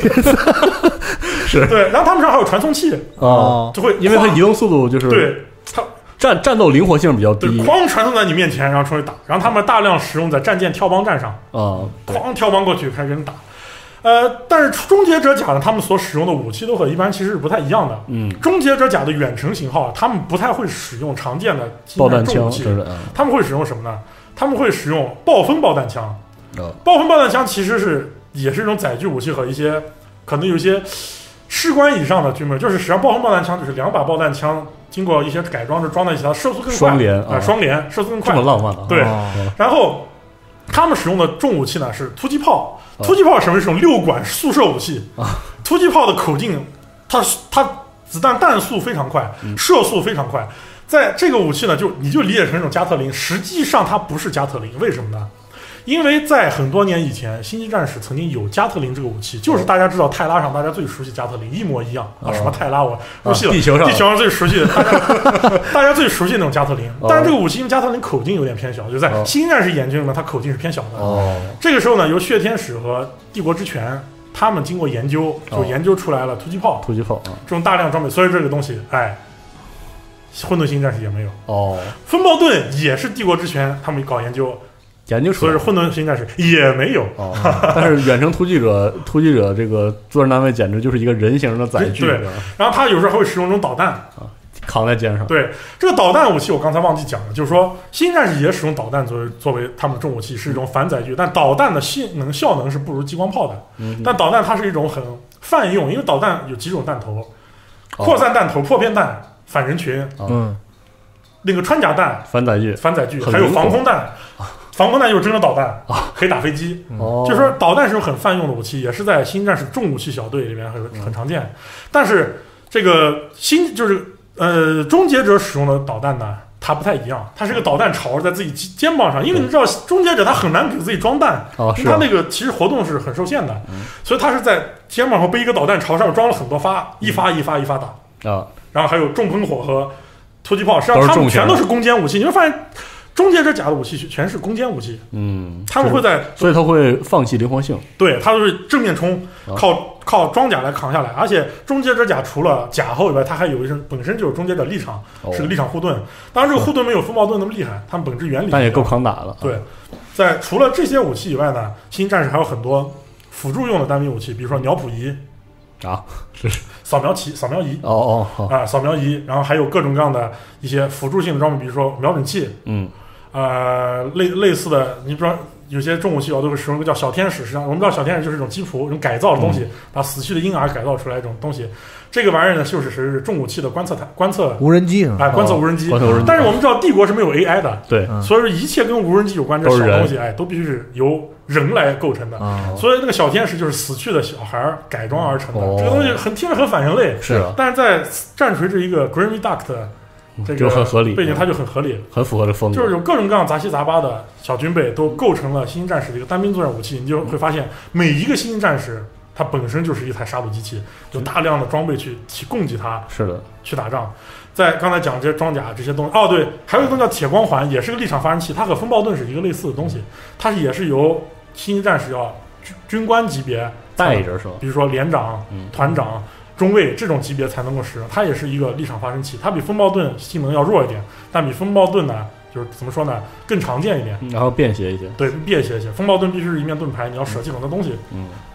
是。 对，然后他们身上还有传送器啊， 就会因为它移动速度就是对它战战斗灵活性比较低， 对，哐传送在你面前，然后出去打。然后他们大量使用在战舰跳帮战上啊， 哐跳帮过去开始跟人打。呃，但是终结者甲呢，他们所使用的武器都和一般其实是不太一样的。 嗯， 终结者甲的远程型号，他们不太会使用常见的爆弹枪， 他们会使用什么呢？他们会使用暴风爆弹枪。 哦、 暴风爆弹枪其实是也是一种载具武器和一些可能有一些士官以上的军备，就是实际上暴风爆弹枪就是两把爆弹枪经过一些改装就装在一起，它射速更快， 双连啊、呃，双连射速更快， 这么浪漫的、啊。 对， 哦、 然后他们使用的重武器呢是突击炮。突击炮什么是一种六管速射武器？突击炮的口径，它它子弹弹速非常快，射速非常快。在这个武器呢，就你就理解成一种加特林，实际上它不是加特林，为什么呢？因为在很多年以前，星际战士曾经有加特林这个武器，就是大家知道泰拉上大家最熟悉加特林一模一样啊，什么泰拉我入戏了， 地球上地球上最熟悉的，大家大家最熟悉的那种加特林。但是这个武器因为加特林口径有点偏小，就在星际战士眼睛里面，它口径是偏小的。 哦， 这个时候呢，由血天使和帝国之拳他们经过研究，就研究出来了突击炮， 突击炮啊， 这种大量装备，所以这个东西，哎，混沌星战士也没有。 哦， 风暴盾也是帝国之拳他们搞研究。 研究出来， 所以混沌星战士也没有。 哦，但是远程突击者，突击者这个作战单位简直就是一个人形的载具。 对，然后他有时候还会使用这种导弹啊，扛在肩上。 对，这个导弹武器我刚才忘记讲了，就是说星战士也使用导弹作为作为他们的重武器，是一种反载具，但导弹的性能效能是不如激光炮的。 嗯， 但导弹它是一种很泛用，因为导弹有几种弹头，扩散弹头、破片弹、反人群， 嗯， 那个穿甲弹、 反载具、 反载具，还有防空弹。防空弹就是真的导弹啊，可以打飞机。 哦， 就是说导弹是种很泛用的武器，也是在新战士重武器小队里面很很常见。但是这个新就是呃终结者使用的导弹呢，它不太一样，它是个导弹巢在自己肩膀上，因为你知道终结者他很难给自己装弹， 哦， 他那个其实活动是很受限的， 嗯、 所以他是在肩膀上背一个导弹巢，上面装了很多发，一发一发一发打啊， 然后还有重喷火和突击炮，实际上他们全都是攻坚武器，你会发现。终结者甲的武器全是攻坚武器， 嗯， 他们会在， 所以他会放弃灵活性， 对，他都是正面冲，靠、啊、靠装甲来扛下来。而且终结者甲除了甲后以外，它还有一身本身就是终结者立场，哦、是个立场护盾。当然，这个护盾没有风暴盾那么厉害，它们本质原理但也够抗打了。 对，在除了这些武器以外呢，新战士还有很多辅助用的单兵武器，比如说鸟圃仪啊，是扫描器、扫描仪， 哦哦啊，扫描仪，然后还有各种各样的一些辅助性的装备，比如说瞄准器， 嗯。 呃，类类似的，你比如说有些重武器我都会使用一个叫小天使，实际上我们知道小天使就是一种吉普，一种改造的东西，嗯、把死去的婴儿改造出来一种东西。这个玩意儿呢，就是是重武器的观测台、观测无人机啊、哎，观测无人机。 哦、 但是我们知道帝国是没有 A I 的， 对， 嗯、 所以说一切跟无人机有关这小东西，哎，都必须是由人来构成的。 哦、 所以那个小天使就是死去的小孩改装而成的， 哦、 这个东西很听着很反人类， 是啊。 但是在战锤这一个 Grimmy Duck 的。这个就很合理， 背景它就很合理， 很符合这风格。 就是有各种各样杂七杂八的小军备，都构成了新战士的一个单兵作战武器。你就会发现，每一个新战士它本身就是一台杀戮机器，有大量的装备去去供给它， 是的， 去打仗。在刚才讲这些装甲这些东西，哦对，还有一个东西叫铁光环，也是个立场发生器，它和风暴盾是一个类似的东西，它也是由新战士要军军官级别带着是吧？ 比如说连长、 嗯、 团长。中尉这种级别才能够使用，它也是一个立场发生器，它比风暴盾性能要弱一点，但比风暴盾呢，就是怎么说呢，更常见一点， 然后便携一些。 对，便携一些。风暴盾必须是一面盾牌，你要舍弃很多东西。 嗯，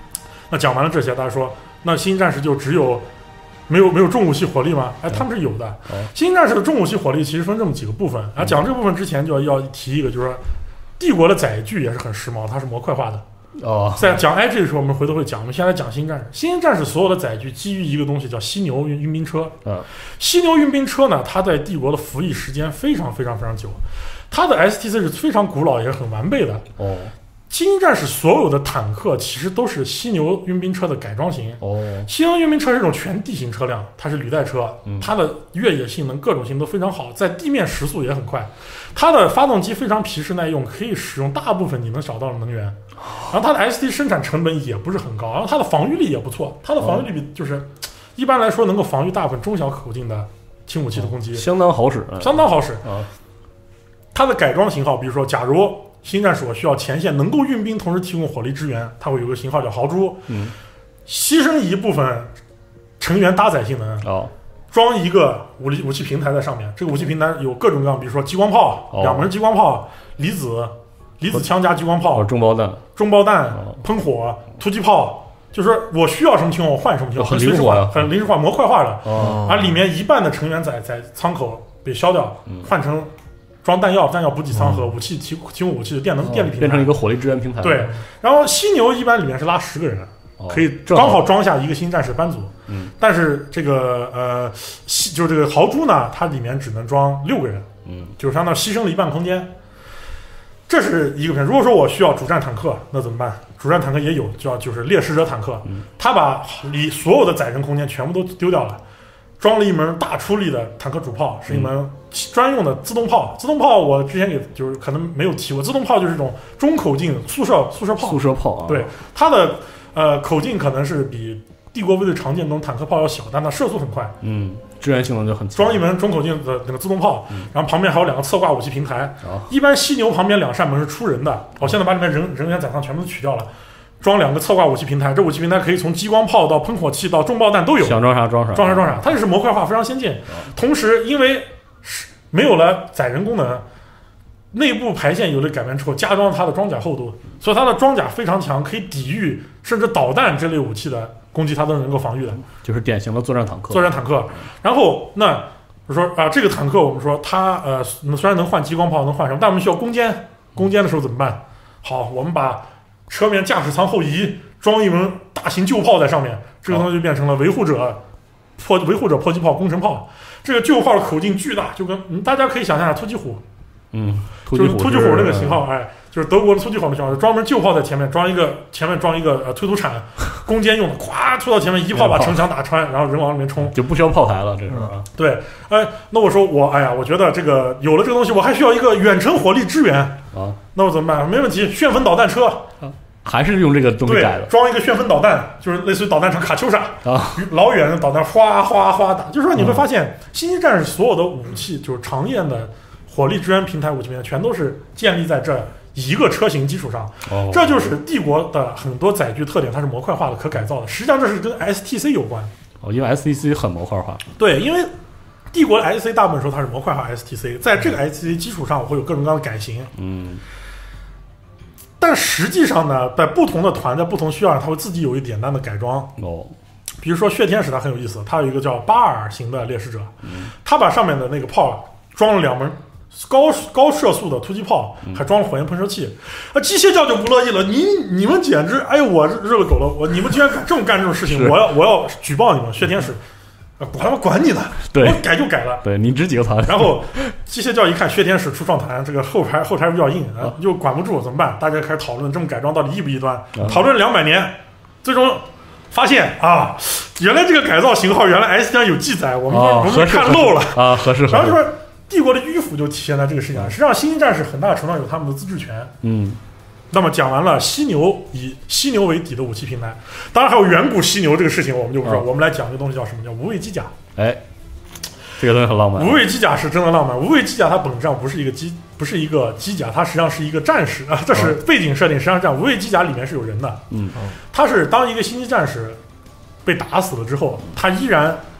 那讲完了这些，大家说那新战士就只有没有没有重武器火力吗？哎，他们是有的。 哦、 新战士的重武器火力其实分这么几个部分。啊，讲这个部分之前就要要提一个，就是说帝国的载具也是很时髦，它是模块化的。 哦， 在讲 I G 的时候，我们回头会讲。我们先来讲新战士。新战士所有的载具基于一个东西叫犀牛运运兵车。 嗯， 犀牛运兵车呢，它在帝国的服役时间非常非常非常久，它的 S T C 是非常古老也是很完备的。 哦， 新战士所有的坦克其实都是犀牛运兵车的改装型。 哦， 犀牛运兵车是一种全地形车辆，它是履带车， 嗯、 它的越野性能各种性能都非常好，在地面时速也很快。它的发动机非常皮实耐用，可以使用大部分你能找到的能源。然后它的 S T 生产成本也不是很高，然后它的防御力也不错。它的防御力比就是、哦、一般来说能够防御大部分中小口径的轻武器的攻击， 哦、相当好使， 相当好使。 啊， 它的改装型号，比如说，假如新战士我需要前线能够运兵，同时提供火力支援，它会有个型号叫豪猪， 嗯， 牺牲一部分成员搭载性能， 哦， 装一个武力武器平台在上面。这个武器平台有各种各样，比如说激光炮、 哦、 两门激光炮、离子。离子枪加激光炮、 哦、中包弹、 中包弹、 哦、 喷火、突击炮，就是说我需要什么情况我换什么情况， 很灵活呀， 很临时化、模块化的。 哦， 而里面一半的成员在在仓口被消掉， 嗯、 换成装弹药、弹药补给仓和武器提提供武器的电能、 哦、 电力平台， 变成一个火力支援平台。 对，然后犀牛一般里面是拉十个人， 哦、 可以刚好装下一个新战士班组。 嗯， 但是这个呃，就是这个豪猪呢，它里面只能装六个人， 嗯， 就是相当于牺牲了一半空间。这是一个片。如果说我需要主战坦克，那怎么办？主战坦克也有，叫就是猎食者坦克， 嗯、 他把里所有的载人空间全部都丢掉了，装了一门大出力的坦克主炮，是一门专用的自动炮。嗯、自动炮我之前给就是可能没有提过，自动炮就是一种中口径速射速射炮。 速射炮啊， 对，它的呃口径可能是比帝国卫队常见的那种坦克炮要小，但它射速很快。 嗯。支援性能就很强， 装一门中口径的那个自动炮， 嗯、 然后旁边还有两个侧挂武器平台。 哦、 一般犀牛旁边两扇门是出人的，我现在把里面人人员载舱全部都取掉了，装两个侧挂武器平台。这武器平台可以从激光炮到喷火器到重爆弹都有， 想装啥装啥， 装啥装啥。它也是模块化，非常先进。 哦、 同时，因为没有了载人功能，内部排线有了改变之后，加装它的装甲厚度，所以它的装甲非常强，可以抵御甚至导弹这类武器的攻击，它都能够防御的， 就是典型的作战坦克。 作战坦克。然后那比如说啊，这个坦克我们说它呃虽然能换激光炮，能换什么，但我们需要攻坚。攻坚的时候怎么办？好，我们把车面驾驶舱后移，装一门大型旧炮在上面，这个东西就变成了维护者迫维护者迫击炮、工程炮。这个旧炮口径巨大，就跟、嗯、大家可以想象一下突击虎。 嗯， 就是突击虎那个型号，哎，就是德国的突击虎的型号，专门旧炮在前面装一个，前面装一个呃推土铲，攻坚用的，咵突到前面，一炮把城墙打穿，然后人往里面冲， 就不需要炮台了，这是啊。 对，哎，那我说我，哎呀，我觉得这个有了这个东西，我还需要一个远程火力支援啊， 那我怎么办？没问题，旋风导弹车。 啊还是用这个东西改的， 装一个旋风导弹，就是类似于导弹车卡秋莎啊， 老远的导弹哗哗哗打。就是说你会发现，星际战士所有的武器，就是常见的火力支援平台武器平台，全都是建立在这一个车型基础上。 哦， 这就是帝国的很多载具特点，它是模块化的、可改造的。实际上这是跟 S T C 有关。 哦，因为 S T C 很模块化。 对，因为帝国的 S T C 大部分时候它是模块化 S T C， 在这个 S T C 基础上，我会有各种各样的改型。 嗯。 但实际上呢，在不同的团，在不同需要上，它会自己有一简单的改装。 哦， 比如说血天使，它很有意思，它有一个叫巴尔型的猎食者， 嗯、 它把上面的那个炮装了两门高高射速的突击炮，还装了火焰喷射器。啊，机械教就不乐意了，你你们简直，哎呦，我日了狗了，我你们居然敢这么干这种事情，我要我要举报你们，血天使。我他妈管你呢！ 对， 我改就改了。 对你值几个团？ 然后机械教一看血天使出创团，这个后排后台比较硬啊，又管不住怎么办？大家开始讨论这么改装到底异不异端？ 啊、 讨论两百年，最终发现啊，原来这个改造型号原来 S 上有记载，我们、 哦、 我们看漏了啊，合适。 然后就说帝国的迂腐就体现在这个事情上。实际上，星际战士很大程度上有他们的自治权。 嗯。 那么讲完了犀牛以犀牛为底的武器平台，当然还有远古犀牛这个事情，我们就不说。 啊、 我们来讲一个东西叫什么？叫无畏机甲。 哎，这个东西很浪漫。 无畏机甲是真的浪漫。无畏机甲它本质上不是一个机，不是一个机甲，它实际上是一个战士啊。这是背景设定，实际上这样。无畏机甲里面是有人的。 嗯， 它是当一个星际战士被打死了之后，他依然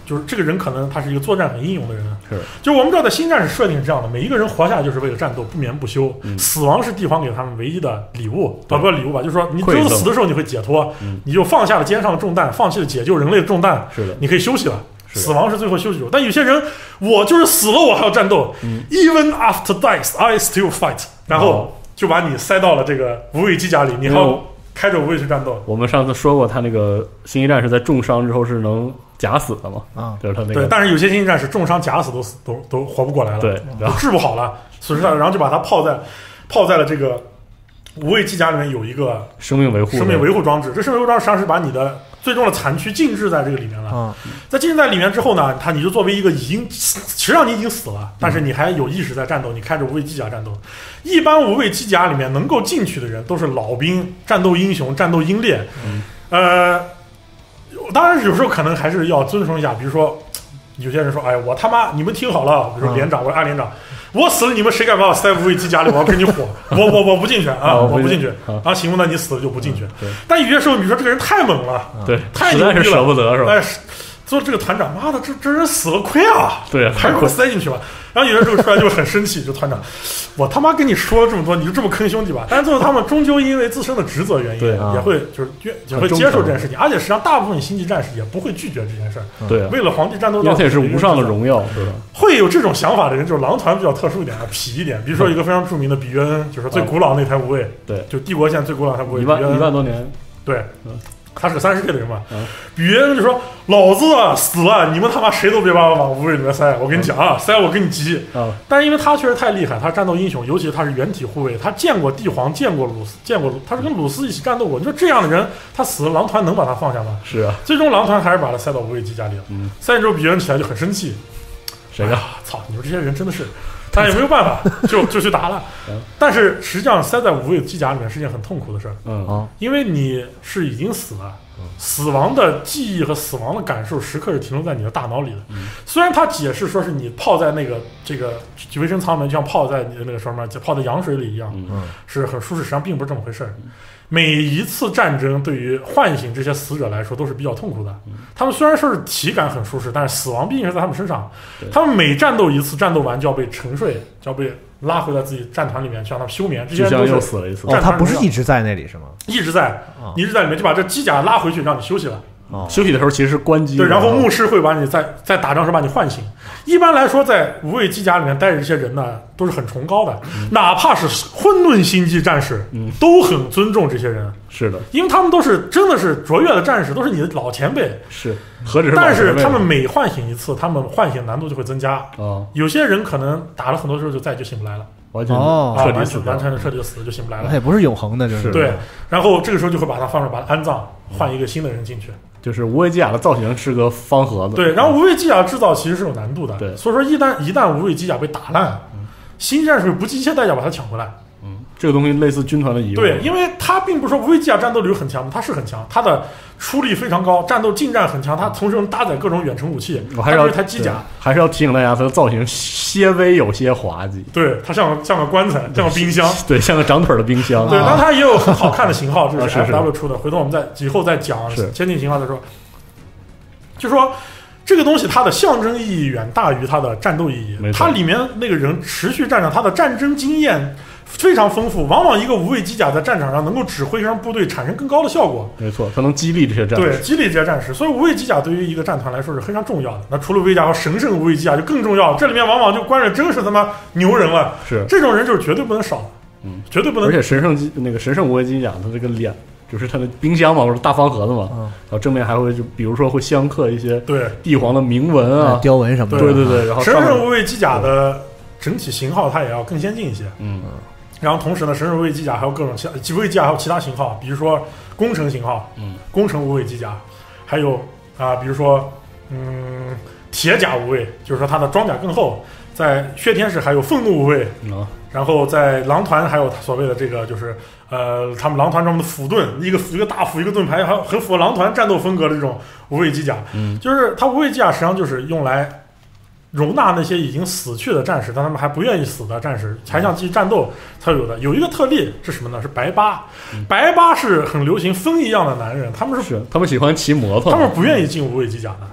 就是这个人可能他是一个作战很英勇的人， 是， 就是我们知道在新战士设定是这样的，每一个人活下来就是为了战斗，不眠不休， 嗯、 死亡是帝皇给他们唯一的礼物，包括礼物吧，就是说你只有死的时候你会解脱， 嗯、 你就放下了肩上的重担，放弃了解救人类的重担， 是的， 你可以休息了。死亡是最后休息处，但有些人，我就是死了，我还要战斗。 嗯、 Even after death, I still fight。然后就把你塞到了这个无畏机甲里，你还要开着无畏去战斗。 我们上次说过，他那个星际战士在重伤之后是能假死的嘛？ 啊， 就是他那个。 对，但是有些星际战士重伤假死都死都都活不过来了， 对， 都治不好了，损失了，然后就把它泡在泡在了这个无畏机甲里面有一个生命维护生命维护装置。这生命维护装置实际上是把你的最终的残躯静置在这个里面了。 啊， 在静置在里面之后呢，他你就作为一个已经，实际上你已经死了，但是你还有意识在战斗，你开着无畏机甲战斗。一般无畏机甲里面能够进去的人都是老兵、战斗英雄、战斗英烈。 嗯、 呃，当然有时候可能还是要遵从一下，比如说有些人说：“哎，我他妈，你们听好了，比如说连长，我是二连长。”我死了，你们谁敢把我塞无畏机甲里？我要跟你火！我我我不进去啊！我不进去啊！行，那你死了就不进去。但有些时候，你说这个人太猛了， 对， 太牛逼了， 实在是舍不得是吧？ 哎，做这个团长，妈的，这这人死了亏啊！ 对， 还是给我塞进去吧。然后有些时候出来就很生气，就团长，我他妈跟你说了这么多，你就这么坑兄弟吧？但是最后他们终究因为自身的职责原因， 对也会就是也会接受这件事情，而且实际上大部分星际战士也不会拒绝这件事儿。 对， 为了皇帝战斗， 因为它也是无上的荣耀，是吧？ 会有这种想法的人，就是狼团比较特殊一点，痞一点。比如说一个非常著名的比约恩，就是最古老那台无畏， 对， 就帝国现在最古老那台无畏， 一万一万多年， 对。他是个三十岁的人嘛，嗯、比约恩就说：“老子啊死了，你们他妈谁都别把我往无畏里面塞，我跟你讲啊，嗯、塞我跟你急。 嗯” 但是因为他确实太厉害，他战斗英雄，尤其是他是原体护卫，他见过帝皇，见过鲁斯，见过他是跟鲁斯一起战斗过。你说这样的人，他死了，狼团能把他放下吗？ 是啊， 最终狼团还是把他塞到无畏机甲里了。 嗯， 塞进之后，比约恩起来就很生气， 谁呀？ 操！你们这些人真的是。但也没有办法，就就去打了。但是实际上塞在无畏机甲里面是件很痛苦的事儿， 嗯， 因为你是已经死了，死亡的记忆和死亡的感受时刻是停留在你的大脑里的。 嗯、 虽然他解释说是你泡在那个这个维生舱里面，就像泡在你的那个什么，泡在羊水里一样， 嗯， 是很舒适，实际上并不是这么回事儿。每一次战争对于唤醒这些死者来说都是比较痛苦的。他们虽然说是体感很舒适，但是死亡毕竟是在他们身上。他们每战斗一次，战斗完就要被沉睡，就要被拉回到自己战团里面，去让他们休眠。这些人都是又死了一次。 哦，他不是一直在那里是吗？ 一直在， 哦、 一直在里面，就把这机甲拉回去，让你休息了。 哦、 休息的时候其实是关机， 对，然后牧师会把你在在打仗时把你唤醒。一般来说，在无畏机甲里面待着这些人呢，都是很崇高的，嗯、哪怕是混沌星际战士， 嗯， 都很尊重这些人。 是的， 因为他们都是真的是卓越的战士，都是你的老前辈。 是，何止是但是他们每唤醒一次，他们唤醒难度就会增加。 哦， 有些人可能打了很多时候就再也就醒不来了。 完全哦， 彻底死完全彻底死了就醒不来了。 它也不是永恒的，就是对。然后这个时候就会把它放上，把它安葬，换一个新的人进去。 就是无畏机甲的造型是个方盒子， 对。然后无畏机甲制造其实是有难度的， 对。 所以说一旦一旦无畏机甲被打烂， 嗯、 新战士不计一切代价把它抢回来。 嗯，这个东西类似军团的遗物。 对，因为它并不是说无畏机甲战斗力很强，它是很强，它的出力非常高，战斗近战很强，它同时能搭载各种远程武器。 我还是要一台机甲， 还是要提醒大家，它的造型些微有些滑稽。 对，它像个像个棺材，像个冰箱， 对，像个长腿的冰箱。 对，但它也有很好看的型号，这是 F W 出的。 啊、 回头我们再以后再讲先进型号再说。就说这个东西它的象征意义远大于它的战斗意义，它里面那个人持续战场，他的战争经验非常丰富，往往一个无畏机甲在战场上能够指挥让部队产生更高的效果。 没错，它能激励这些战士， 对，激励这些战士。所以无畏机甲对于一个战团来说是非常重要的。那除了无畏机甲和神圣无畏机甲就更重要，这里面往往就关着真是他妈牛人了， 是这种人就是绝对不能少的， 嗯， 绝对不能。 而且神圣机那个神圣无畏机甲，它这个脸。就是它的冰箱嘛，或者大方盒子嘛，嗯、然后正面还会就比如说会镶刻一些对帝皇的铭文啊、 雕纹什么的， 对对对。然后神圣无畏机甲的整体型号它也要更先进一些， 嗯。 然后同时呢，神圣无畏机甲还有各种其他无畏机甲还有其他型号，比如说工程型号， 嗯， 工程无畏机甲，还有啊、呃，比如说嗯铁甲无畏，就是说它的装甲更厚。在血天使还有愤怒无畏， 嗯。 然后在狼团还有所谓的这个就是呃，他们狼团专门的斧盾，一个一个大斧一个盾牌，还有很符合狼团战斗风格的这种无畏机甲。 嗯， 就是它无畏机甲实际上就是用来容纳那些已经死去的战士，但他们还不愿意死的战士，还想继续战斗才有的。有一个特例是什么呢？是白八。 嗯、 白八是很流行风一样的男人，他们是是他们喜欢骑摩托， 他们不愿意进无畏机甲的。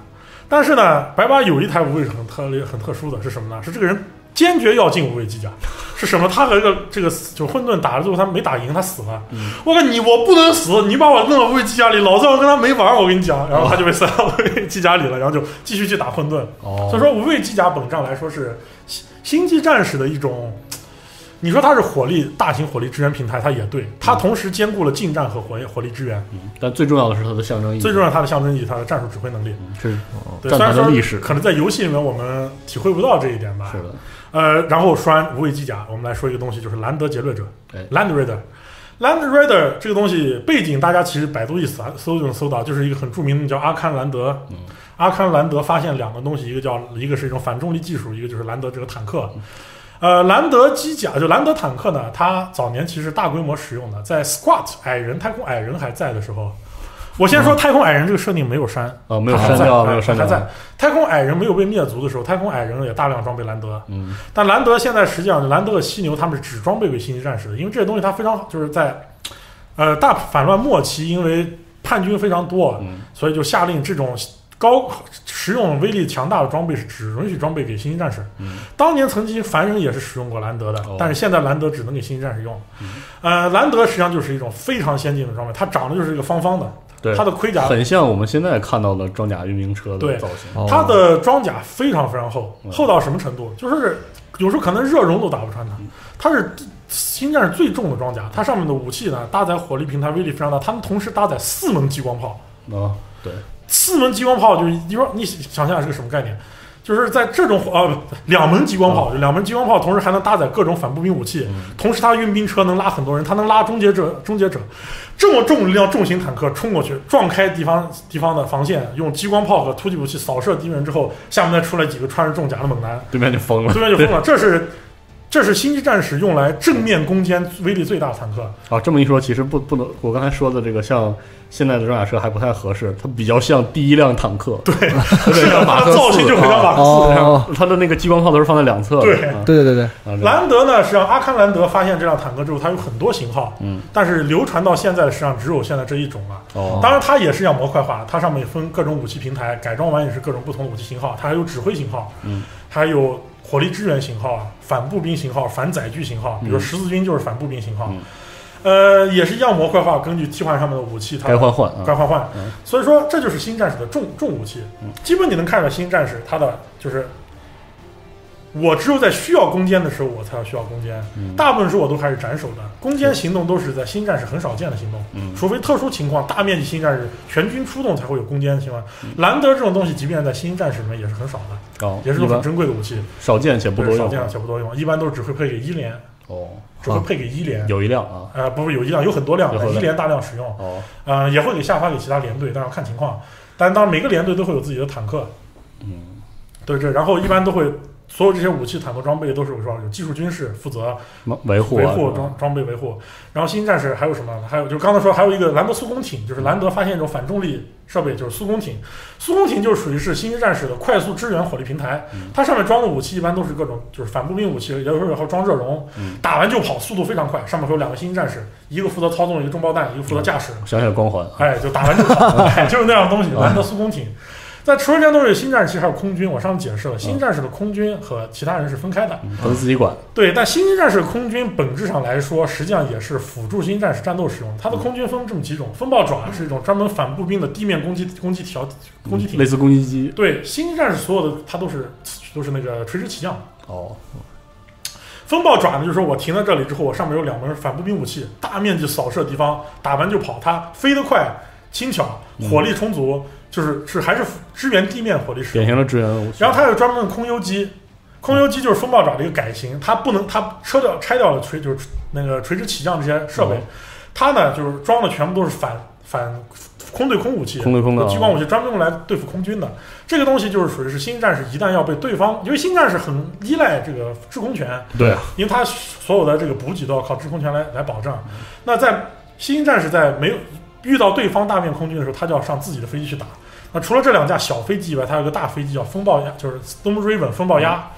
但是呢，白八有一台无畏是很特别、很特殊的，是什么呢？是这个人坚决要进无畏机甲。是什么？他和这个这个就混沌打了之后，他没打赢，他死了。嗯、我跟你我不能死，你把我弄到无畏机甲里，老子要跟他没玩。我跟你讲，然后他就被塞到无畏机甲里了，然后就继续去打混沌。哦、所以说，无畏机甲本质上来说是星际战士的一种。你说它是火力大型火力支援平台，它也对，它同时兼顾了近战和火火力支援。 嗯，但最重要的是它的象征意义。 最重要的它的象征意义，它的战术指挥能力。 嗯、是对， 战团的历史， 可能在游戏里面我们体会不到这一点吧。 是的。 呃，然后说完无畏机甲，我们来说一个东西，就是兰德劫掠者 （Land Raider）。Land Raider 这个东西背景，大家其实百度一搜搜就能搜到，就是一个很著名的叫阿堪兰德。嗯、阿堪兰德发现两个东西，一个叫一个是一种反重力技术，一个就是兰德这个坦克。嗯呃，兰德机甲就兰德坦克呢，它早年其实大规模使用的，在 Squat 矮人太空矮人还在的时候，我先说太空矮人这个设定没有删啊、 哦，没有删掉，没有删掉， 还在。太空矮人没有被灭族的时候，太空矮人也大量装备兰德。嗯，但兰德现在实际上，兰德和犀牛他们是只装备给星际战士的，因为这些东西它非常就是在呃大反乱末期，因为叛军非常多，嗯、所以就下令这种。高实用威力强大的装备是只允许装备给星际战士。嗯，当年曾经凡人也是使用过兰德的，哦、但是现在兰德只能给星际战士用。嗯、呃，兰德实际上就是一种非常先进的装备，它长得就是一个方方的， 对， 它的盔甲很像我们现在看到的装甲运兵车的造型。 它的装甲非常非常厚，哦、厚到什么程度？就是有时候可能热熔都打不穿它。它是星际战士最重的装甲，它上面的武器呢搭载火力平台，威力非常大，它们同时搭载四门激光炮。 哦，对。 四门激光炮就是你说你想象是个什么概念？就是在这种呃两门激光炮，就两门激光炮同时还能搭载各种反步兵武器，嗯、同时它运兵车能拉很多人，它能拉终结者，终结者这么重力量重型坦克冲过去，撞开敌方敌方的防线，用激光炮和突击武器扫射敌人之后，下面再出来几个穿着重甲的猛男， 对面就疯了， 对面就疯了，这是。这是星际战士用来正面攻坚威力最大的坦克啊！这么一说，其实不不能，我刚才说的这个像现在的装甲车还不太合适，它比较像第一辆坦克， 对， 有点像马克思， 造型就很像马克思， 哦、 它的那个激光炮都是放在两侧的。 对， 啊、 对对对对。 兰德呢，实际上阿堪兰德发现这辆坦克之后，它有很多型号，嗯，但是流传到现在的实际上只有现在这一种了。哦，当然它也是要模块化，它上面分各种武器平台，改装完也是各种不同的武器型号，它还有指挥型号，嗯，还有。火力支援型号啊，反步兵型号，反载具型号，比如十字军就是反步兵型号，嗯、呃，也是一样模块化，根据替换上面的武器，它该换换， 该换换。嗯、所以说，这就是新战士的重重武器。嗯、基本你能看到新战士，它的就是我只有在需要攻坚的时候，我才要需要攻坚。嗯、大部分时候我都还是斩首的，攻坚行动都是在新战士很少见的行动，嗯、除非特殊情况，大面积新战士全军出动才会有攻坚的情况。嗯、兰德这种东西，即便在新战士里面也是很少的，哦、也是种很珍贵的武器， 少见且不多用， 少见且不多用，一般都是只会配给一连。哦，只会配给一连， 有一辆啊， 呃，不是有一辆，有很多辆，一连大量使用。哦，呃，也会给下发给其他连队，但要看情况。但当然每个连队都会有自己的坦克，嗯，对这，然后一般都会。所有这些武器、坦克装备都是有说有技术军事负责维护、 维护装装备维护。然后新战士还有什么？还有就是刚才说还有一个兰德速攻艇，就是兰德发现一种反重力设备，就是速攻艇。速攻艇就是属于是新战士的快速支援火力平台，它上面装的武器一般都是各种就是反步兵武器，有时候还装热熔，打完就跑，速度非常快。上面会有两个新战士，一个负责操纵一个中爆弹，一个负责驾驶。 想想光环， 哎，就打完就跑，哎，就是那样的东西。兰德速攻艇。在除了这些东西，新战士其实还有空军。我上次解释了，新战士的空军和其他人是分开的， 都是自己管。 对，但新战士的空军本质上来说，实际上也是辅助新战士战斗使用。它的空军分这么几种：风暴爪是一种专门反步兵的地面攻击攻击条攻击艇， 类似攻击机。 对，新战士所有的它都是都是那个垂直起降。 哦。 风暴爪呢，就是说我停在这里之后，我上面有两门反步兵武器，大面积扫射敌方，打完就跑。它飞得快、轻巧、火力充足。嗯就是是还是支援地面火力使用， 典型的支援武器。 然后它有专门的空优机，空优机就是风暴爪的一个改型，它不能它拆掉拆掉了垂就是那个垂直起降这些设备，嗯、它呢就是装的全部都是反反空对空武器， 空对空的激光武器，专门用来对付空军的。这个东西就是属于是新战士一旦要被对方，因为新战士很依赖这个制空权， 对， 因为他所有的这个补给都要靠制空权来来保障。那在新战士在没有遇到对方大面空军的时候，他就要上自己的飞机去打。那除了这两架小飞机以外，它有一个大飞机叫风暴鸭，就是 Storm Raven 风暴鸭。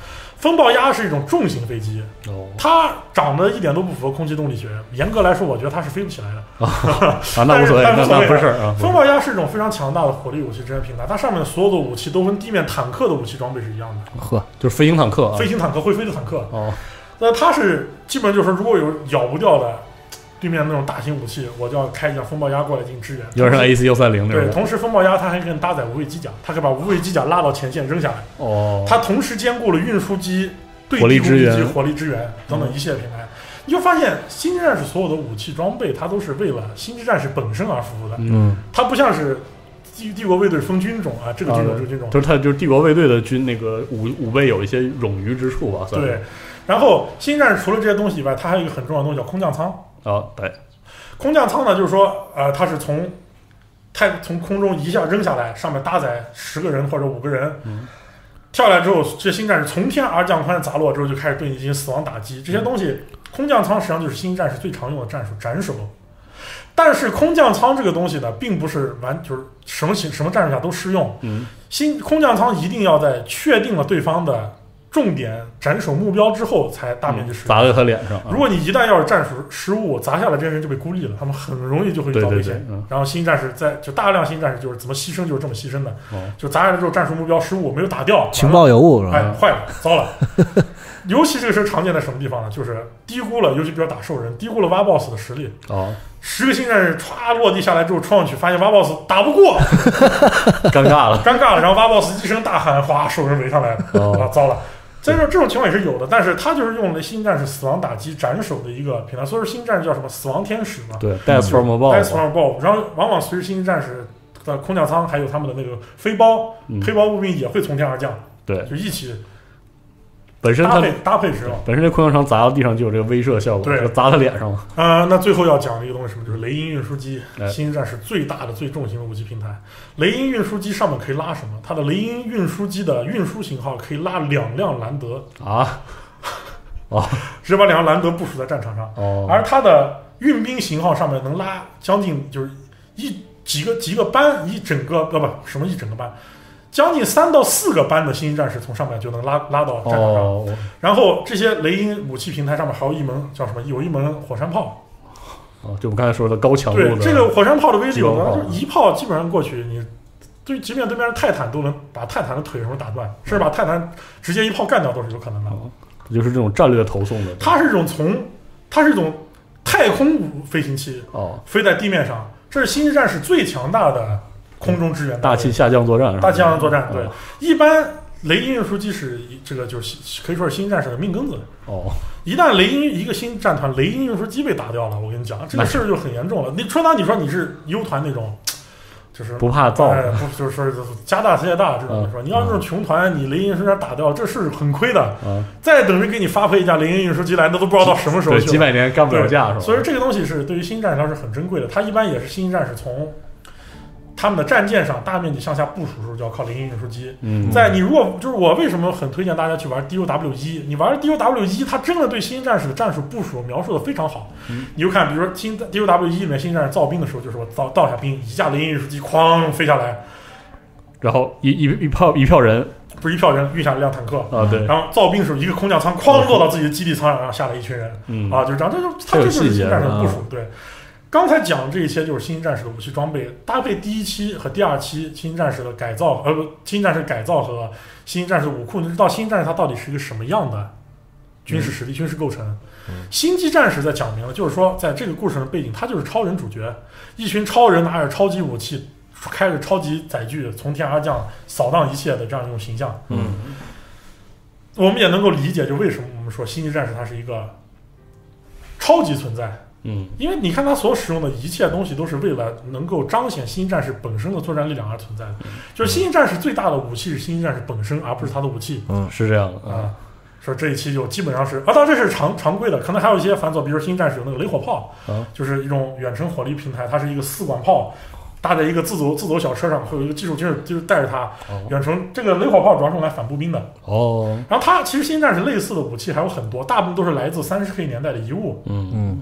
风暴鸭是一种重型飞机， 哦， 它长得一点都不符合空气动力学。严格来说，我觉得它是飞不起来的。 啊，那无所谓，那那不是啊。 风暴鸭是一种非常强大的火力武器支援平台，它上面所有的武器都跟地面坦克的武器装备是一样的。 呵， 就是飞行坦克啊， 飞行坦克会飞的坦克。 哦， 那它是基本就是说，如果有咬不掉的对面那种大型武器，我就要开一架风暴鸭过来进行支援。 有点像 A C 一三零那种。 对，同时风暴鸭它还可以搭载无畏机甲，它可以把无畏机甲拉到前线扔下来。 哦， 它同时兼顾了运输机、对火力支援、 火力支援等等一系列平台。你就发现星际战士所有的武器装备，它都是为了星际战士本身而服务的。 嗯， 它不像是帝帝国卫队分军种啊，这个军种这个军种， 就是它就是帝国卫队的军那个武武备有一些冗余之处吧。 对，然后星际战士除了这些东西以外，它还有一个很重要的东西叫空降舱。 啊，对， 空降舱呢，就是说，呃，它是从太从空中一下扔下来，上面搭载十个人或者五个人。 嗯， 跳下来之后，这些星战士从天而降，突然砸落之后就开始对你进行死亡打击。这些东西，空降舱实际上就是星际战士最常用的战术斩首。但是空降舱这个东西呢，并不是完就是什么什么战术下都适用。 嗯， 新空降舱一定要在确定了对方的重点斩首目标之后才大面积使用、嗯、 砸在他脸上、啊。 如果你一旦要是战术失误砸下来，这些人就被孤立了，他们很容易就会遇到危险。 对对对嗯、 然后新战士在就大量新战士就是怎么牺牲就是这么牺牲的， 哦、 就砸下来之后战术目标失误没有打掉， 情报有误是吧？ 哎，坏了，糟了。尤其这个是常见在什么地方呢？就是低估了，尤其比较打兽人，低估了挖 boss 的实力。 哦， 十个新战士歘落地下来之后冲上去，发现挖 boss 打不过， 尴尬了， 尴尬了。然后挖 boss 一声大喊，哗，兽人围上来了， 哦、 啊，糟了。所以说这种情况也是有的，但是他就是用了新战士死亡打击斩首的一个平台，所以说新战士叫什么死亡天使嘛？ 对 ，Death from above，Death from above。然后往往随着新战士的空降舱还有他们的那个飞包， 嗯、 飞包步兵也会从天而降， 对， 就一起。 本身它搭配搭配使用， 本身这空降舱砸到地上就有这个威慑效果， 对， 砸他脸上了。 啊、呃，那最后要讲的一个东西什么？就是雷鹰运输机， 哎、 新战士最大的、最重型的武器平台。雷鹰运输机上面可以拉什么？它的雷鹰运输机的运输型号可以拉两辆兰德啊，哦， 直接把两辆兰德部署在战场上。 哦， 而它的运兵型号上面能拉将近就是一几个几个班，一整个呃不什么一整个班。将近三到四个班的新兴战士从上面就能拉拉到战场上， 哦、 然后这些雷鹰武器平台上面还有一门叫什么？有一门火山炮， 哦，就我们刚才说的高强度的。 对，这个火山炮的威力有呢，就是一炮基本上过去，你对即便对面的泰坦都能把泰坦的腿什么打断，甚至把泰坦直接一炮干掉都是有可能的。 哦、就是这种战略投送的。 它是一种从，它是一种太空飞行器， 哦， 飞在地面上，这是星际战士最强大的。空中支援大气下降作战， 大气下降作战，对， 哦、 一般雷鹰运输机是这个就是可以说是新战士的命根子。 哦， 一旦雷鹰一个新战团雷鹰运输机被打掉了，我跟你讲，这个事儿就很严重了。你说当你说你是 U 团那种，就是不怕造， 哎，不就是说家大业大这种，你说、嗯、你要那种穷团，你雷鹰运输机打掉，这是很亏的。 嗯， 再等着给你发配一架雷鹰运输机来，那都不知道到什么时候去了， 几百年干不了架是吧？ 所以这个东西是对于新战士来说是很珍贵的，它一般也是新战士从。他们的战舰上大面积向下部署的时候，就要靠雷鹰运输机。 嗯， 在你如果就是我为什么很推荐大家去玩 D O W 一？你玩 D O W 一，它真的对新战士的战术部署描述的非常好。 嗯， 你就看，比如说新 D O W 一里面新战士造兵的时候，就是我造倒下兵，一架雷鹰运输机哐飞下来， 然后一一一票一票人， 不是一票人运下一辆坦克啊，对， 然后造兵的时候，一个空降舱哐落到自己的基地舱上，然后下来一群人， 嗯啊，就这样，这就它这就是新战士的部署，对。刚才讲这一些就是新战士的武器装备，搭配第一期和第二期新战士的改造，呃不，新战士改造和新战士的武库，你知道新战士它到底是一个什么样的军事实力、嗯、军事构成？ 嗯、 星际战士在讲明了，就是说在这个故事的背景，他就是超人主角，一群超人拿着超级武器，开着超级载具从天而降，扫荡一切的这样一种形象。 嗯， 我们也能够理解，就为什么我们说星际战士它是一个超级存在。 嗯， 因为你看他所使用的一切东西都是为了能够彰显星际战士本身的作战力量而存在的，嗯、就是星际战士最大的武器是星际战士本身，而不是他的武器。 嗯，是这样的啊。说这一期就基本上是啊，当然这是常常规的，可能还有一些繁琐，比如星际战士有那个雷火炮， 啊， 就是一种远程火力平台，它是一个四管炮搭在一个自走自走小车上，会有一个技术军就是带着它远程。这个雷火炮主要是用来反步兵的哦。 然后它其实星际战士类似的武器还有很多，大部分都是来自三十 K 年代的遗物。 嗯嗯。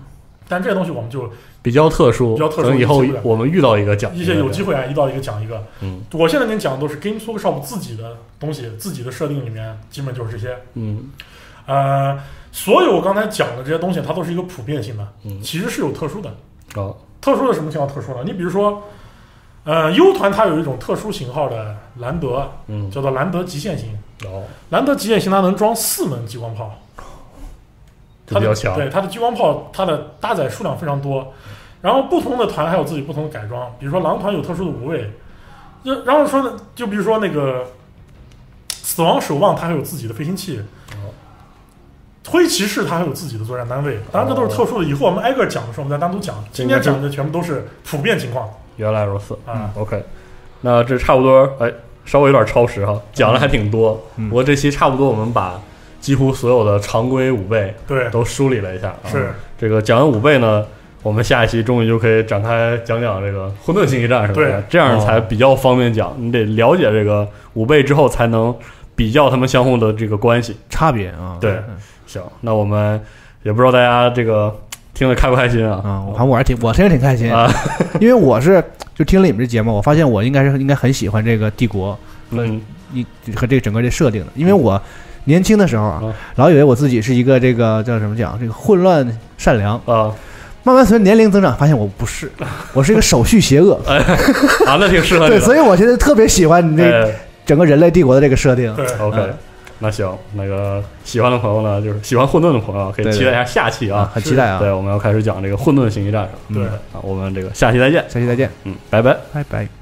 但这些东西我们就比较特殊， 比较特殊等以后我们遇到一个讲一些有机会啊，一到一个讲一个。 嗯， 我现在跟你讲的都是 Games Workshop 自己的东西，自己的设定里面基本就是这些。 嗯， 呃，所有我刚才讲的这些东西，它都是一个普遍性的， 嗯， 其实是有特殊的。 哦， 特殊的什么情况特殊呢？你比如说，呃 ，U 团它有一种特殊型号的兰德， 嗯， 叫做兰德极限型。 哦， 兰德极限型它能装四门激光炮。它比较强， 对它的激光炮，它的搭载数量非常多，然后不同的团还有自己不同的改装，比如说狼团有特殊的无畏，就然后说呢，就比如说那个死亡守望，它还有自己的飞行器， 哦， 灰骑士它还有自己的作战单位，当然这都是特殊的，以后我们挨个讲的时候我们再单独讲，今天讲的全部都是普遍情况。 原来如此啊、 嗯、，OK， 那这差不多，哎，稍微有点超时哈，讲的还挺多， 嗯、 不过这期差不多我们把几乎所有的常规五倍对都梳理了一下啊。 是这个讲完五倍呢，我们下一期终于就可以展开讲讲这个混沌星际战士， 对， 这样才比较方便讲。你得了解这个五倍之后，才能比较他们相互的这个关系差别啊。 对，嗯、行，那我们也不知道大家这个听得开不开心啊？ 啊，我看我还挺，我听着挺开心啊，因为我是就听了你们这节目，我发现我应该是应该很喜欢这个帝国， 嗯， 一和这个整个这设定的，因为我。年轻的时候啊，老以为我自己是一个这个叫什么讲，这个混乱善良啊。 慢慢随着年龄增长，发现我不是，我是一个手续邪恶。 哎，啊，那挺适合你。 对，所以我现在特别喜欢你这整个人类帝国的这个设定。 对 ，OK，嗯、那行，那个喜欢的朋友呢，就是喜欢混沌的朋友，可以期待一下下期啊， 很期待啊。 对，我们要开始讲这个混沌星际战士。 对， 啊，我们这个下期再见， 下期再见， 嗯，拜拜， 拜拜。